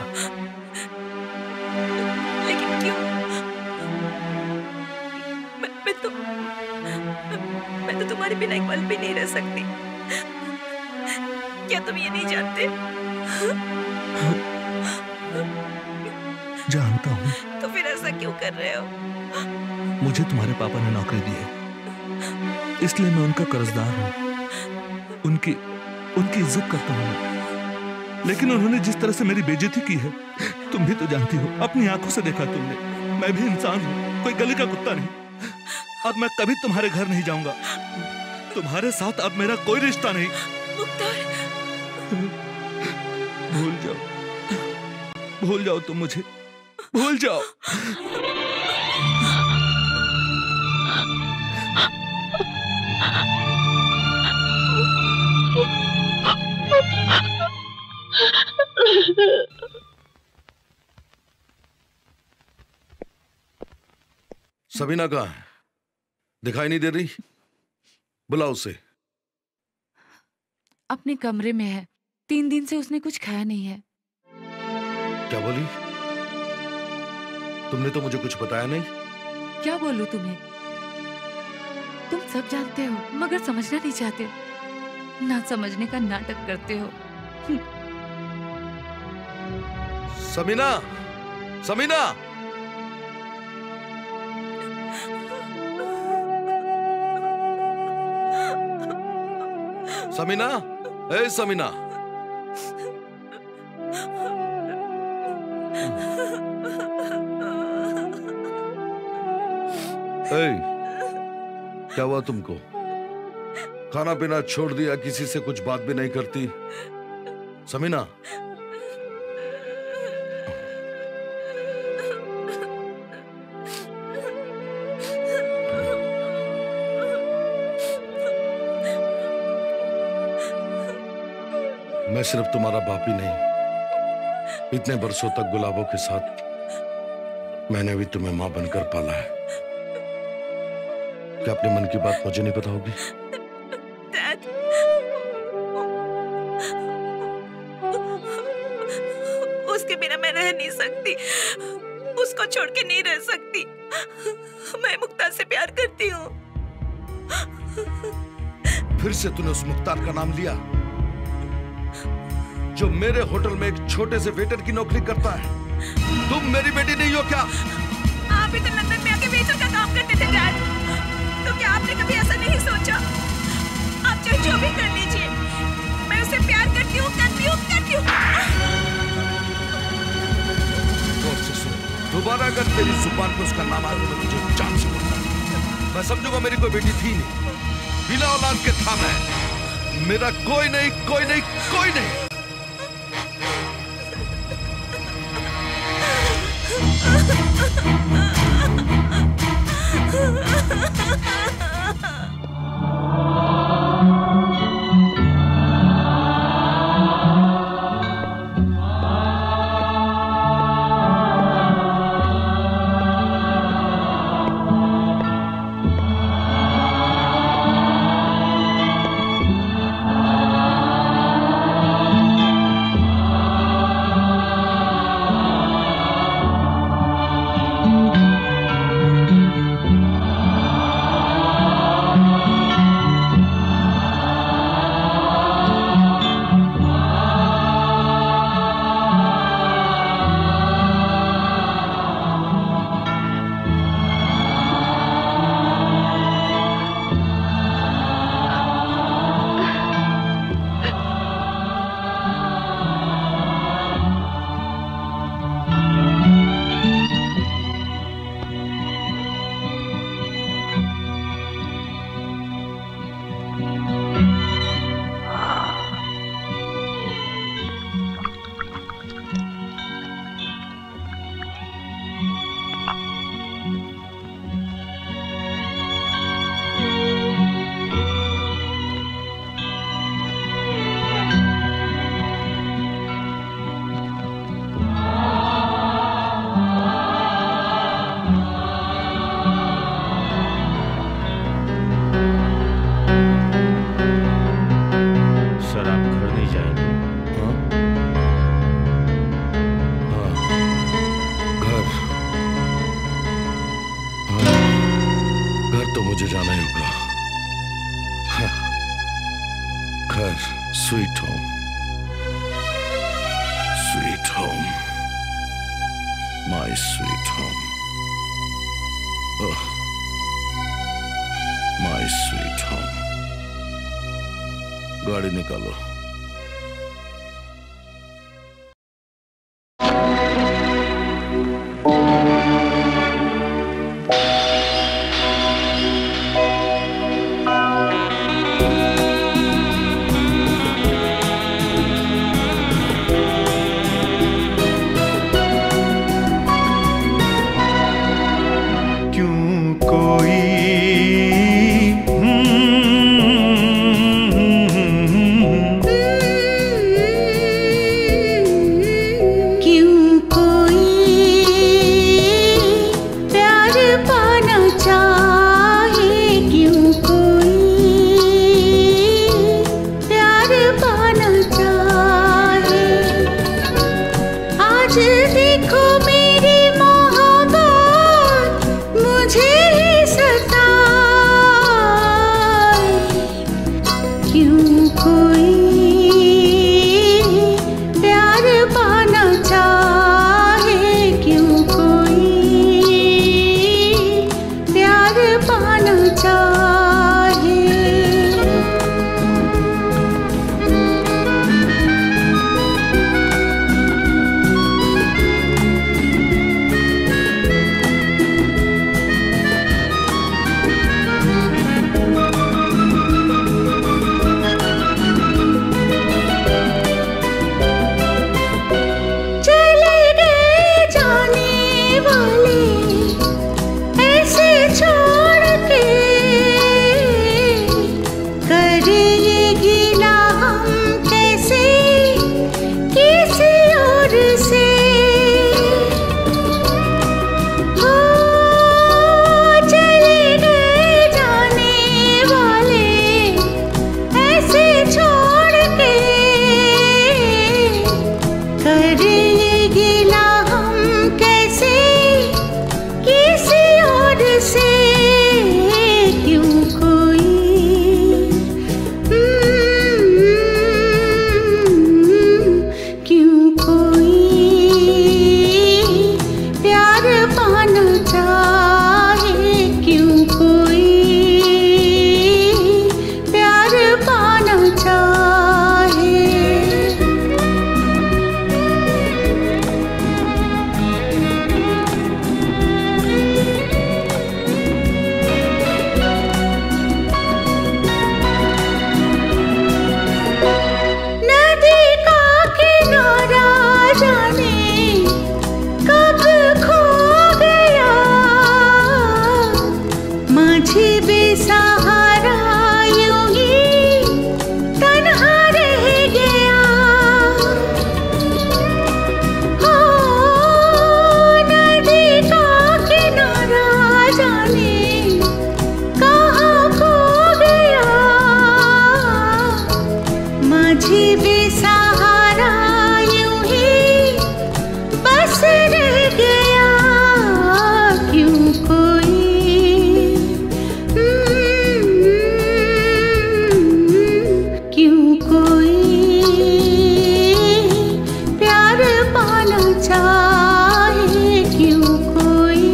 लेकिन क्यों? मैं तो तुम्हारे बिना एक पल भी नहीं रह सकती। क्या तुम ये नहीं जानते? जानता हूँ। तो फिर ऐसा क्यों कर रहे हो? मुझे तुम्हारे पापा ने नौकरी दी है, इसलिए मैं उनका कर्जदार हूँ। उनकी इज्जत करता हूँ, लेकिन उन्होंने जिस तरह से मेरी बेइज्जती की है, तुम भी तो जानती हो, अपनी आंखों से देखा तुमने। मैं भी इंसान हूँ, कोई गली का कुत्ता नहीं। अब मैं कभी तुम्हारे घर नहीं जाऊंगा। तुम्हारे साथ अब मेरा कोई रिश्ता नहीं। भूल जाओ तुम मुझे, भूल जाओ। सबीना कहाँ है? दिखाई नहीं दे रही, बुलाओ उसे। अपने कमरे में है, 3 दिन से उसने कुछ खाया नहीं है। क्या बोली? तुमने तो मुझे कुछ बताया नहीं। क्या बोलूं तुम्हें? तुम सब जानते हो, मगर समझना नहीं चाहते। ना समझने का नाटक करते हो। समीना, समीना, समीना, ए समीना। क्या हुआ तुमको? खाना पीना छोड़ दिया, किसी से कुछ बात भी नहीं करती। समीना, मैं सिर्फ तुम्हारा बाप ही नहीं, इतने बरसों तक गुलाबों के साथ मैंने भी तुम्हें मां बनकर पाला है। क्या अपने मन की बात मुझे नहीं पता होगी? डैड, उसके बिना मैं रह नहीं सकती, उसको छोड़ के नहीं रह सकती। मैं मुख्तार से प्यार करती हूँ। फिर से तूने उस मुख्तार का नाम लिया जो मेरे होटल में एक छोटे से वेटर की नौकरी करता है। तुम मेरी बेटी नहीं हो क्या? आप भी तो लंदन में आके वेटर का काम करते थे डैड, तो क्या आपने कभी ऐसा नहीं सोचा? आप चाहे जो भी कर लीजिए, मैं उससे प्यार करती हूँ, करती हूँ, करती हूँ। गौर से सुन, दोबारा अगर तेरी जुबान पे उसका नाम आया तो तुझे जान से बोलता। मैं समझूंगा मेरी कोई बेटी थी नहीं, बिना औलाद के था मैं। मेरा कोई नहीं, कोई नहीं, कोई नहीं। Sweet home. Sweet home. My sweet home. Oh. My sweet home. गाड़ी निकालो. बेसहारा यूं ही तन्हा रह गया। हो नदी का किनारा जाने कहाँ खो गया। माझी बेसहारा यूं ही बस रह गया। क्यों कोई क्यों कोई प्यार पाना चाहे। क्यों कोई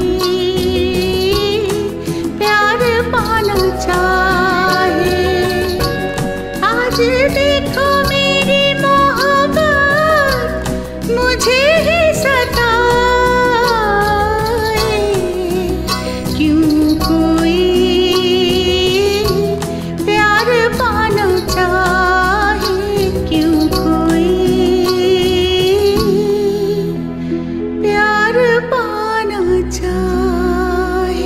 प्यार पाना चाहे। आज देखो मेरी मोहब्बत मुझे ही सताए। क्यों कोई प्यार पाना चाहे। क्यों कोई प्यार पाना चाहे।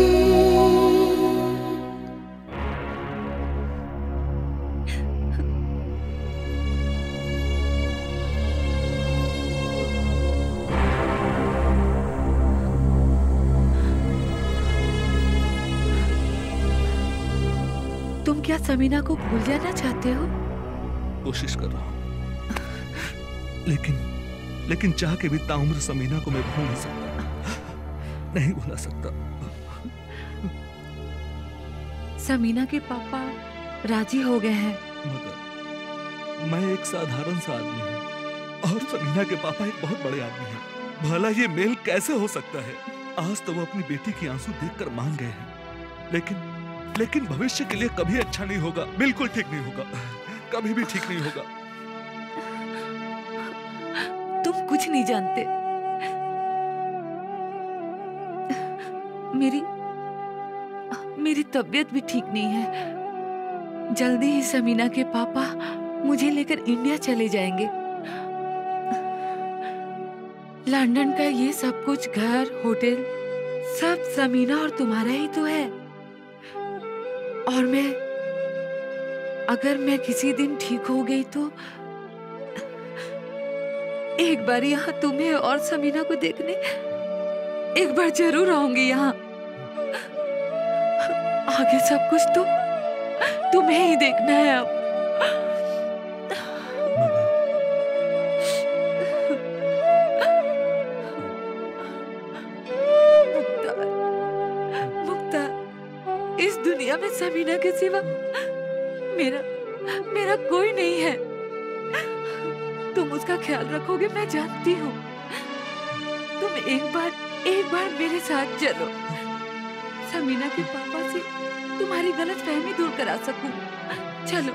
तुम क्या समीना को भूल जाना चाहते हो? कोशिश कर रहा हूँ, लेकिन चाह के भी ताउम्र समीना को मैं भूल नहीं सकता, नहीं भुला सकता। समीना के पापा राजी हो गए हैं। मगर मैं एक साधारण सा आदमी हूँ और समीना के पापा एक बहुत बड़े आदमी हैं। भला ये मेल कैसे हो सकता है? आज तो वो अपनी बेटी की आंसू देखकर मान गए हैं, लेकिन भविष्य के लिए कभी अच्छा नहीं होगा, बिल्कुल ठीक नहीं होगा, कभी भी ठीक नहीं होगा। तुम कुछ नहीं जानते। मेरी तबीयत भी ठीक नहीं है। जल्दी ही समीना के पापा मुझे लेकर इंडिया चले जाएंगे। लंदन का ये सब कुछ, घर, होटल, सब समीना और तुम्हारा ही तो है। और अगर मैं किसी दिन ठीक हो गई तो एक बार यहाँ तुम्हें और समीना को देखने एक बार जरूर आऊंगी यहाँ। आगे सब कुछ तो तुम्हें ही देखना है अब। मुख्तार, इस दुनिया में समीना के सिवा मेरा कोई नहीं है। तुम उसका ख्याल रखोगे, मैं जानती हूँ। तुम एक बार मेरे साथ चलो, समीना के पापा से तुम्हारी गलतफहमी दूर करा सकूं। चलो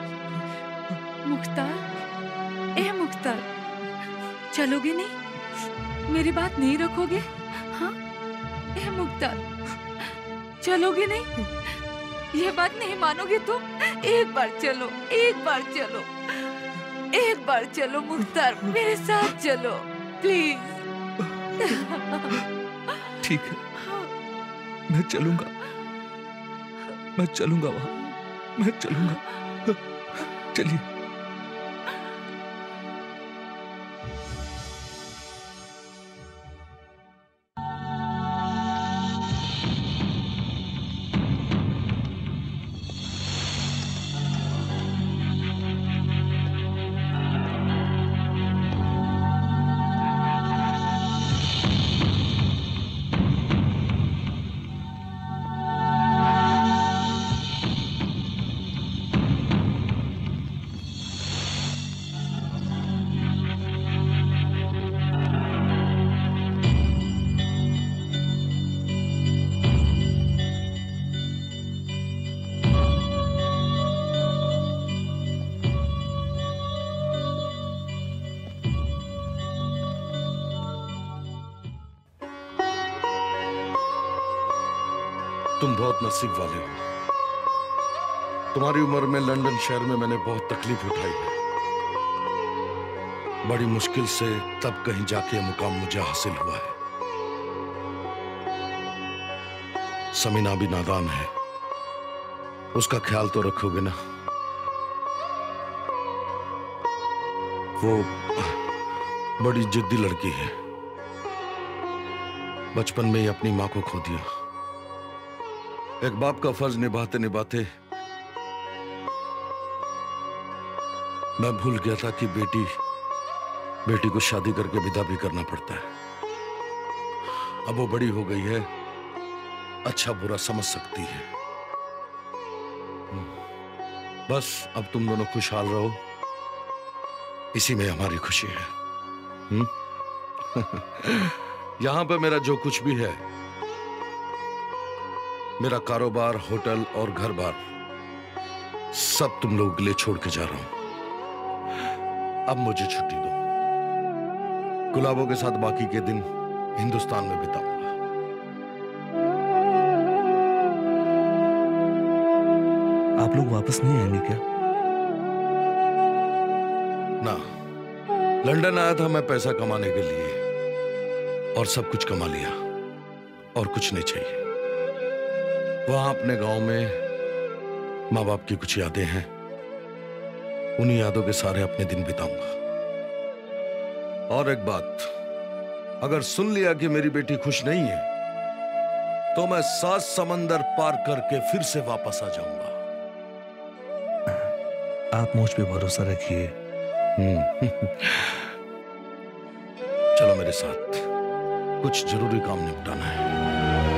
मुख्तार, ए मुख्तार, चलोगे नहीं? मेरी बात नहीं रखोगे? हाँ ए मुख्तार, चलोगे नहीं? ये बात नहीं मानोगे तो एक बार चलो, एक बार चलो, एक बार चलो मुख्तार, मेरे साथ चलो प्लीज। ठीक है, मैं चलूंगा वहां, मैं चलूंगा। चलिए। तुम बहुत नसीब वाले हो। तुम्हारी उम्र में लंदन शहर में मैंने बहुत तकलीफ उठाई है। बड़ी मुश्किल से तब कहीं जाके यह मुकाम मुझे हासिल हुआ है। समीना भी नादान है, उसका ख्याल तो रखोगे ना? वो बड़ी जिद्दी लड़की है, बचपन में ही अपनी मां को खो दिया। एक बाप का फर्ज निभाते निभाते मैं भूल गया था कि बेटी को शादी करके विदा भी करना पड़ता है। अब वो बड़ी हो गई है, अच्छा बुरा समझ सकती है। बस अब तुम दोनों खुशहाल रहो, इसी में हमारी खुशी है। यहां पे मेरा जो कुछ भी है, मेरा कारोबार, होटल और घर बार, सब तुम लोगों के लिए छोड़ के जा रहा हूं। अब मुझे छुट्टी दो। गुलाबों के साथ बाकी के दिन हिंदुस्तान में बिताऊंगा। आप लोग वापस नहीं आएंगे क्या? ना, लंदन आया था मैं पैसा कमाने के लिए, और सब कुछ कमा लिया, और कुछ नहीं चाहिए। वहां अपने गांव में माँ बाप की कुछ यादें हैं, उन्हीं यादों के सारे अपने दिन बिताऊंगा। और एक बात, अगर सुन लिया कि मेरी बेटी खुश नहीं है, तो मैं 7 समंदर पार करके फिर से वापस आ जाऊंगा। आप मुझ पे भरोसा रखिए। चलो मेरे साथ, कुछ जरूरी काम निपटाना है।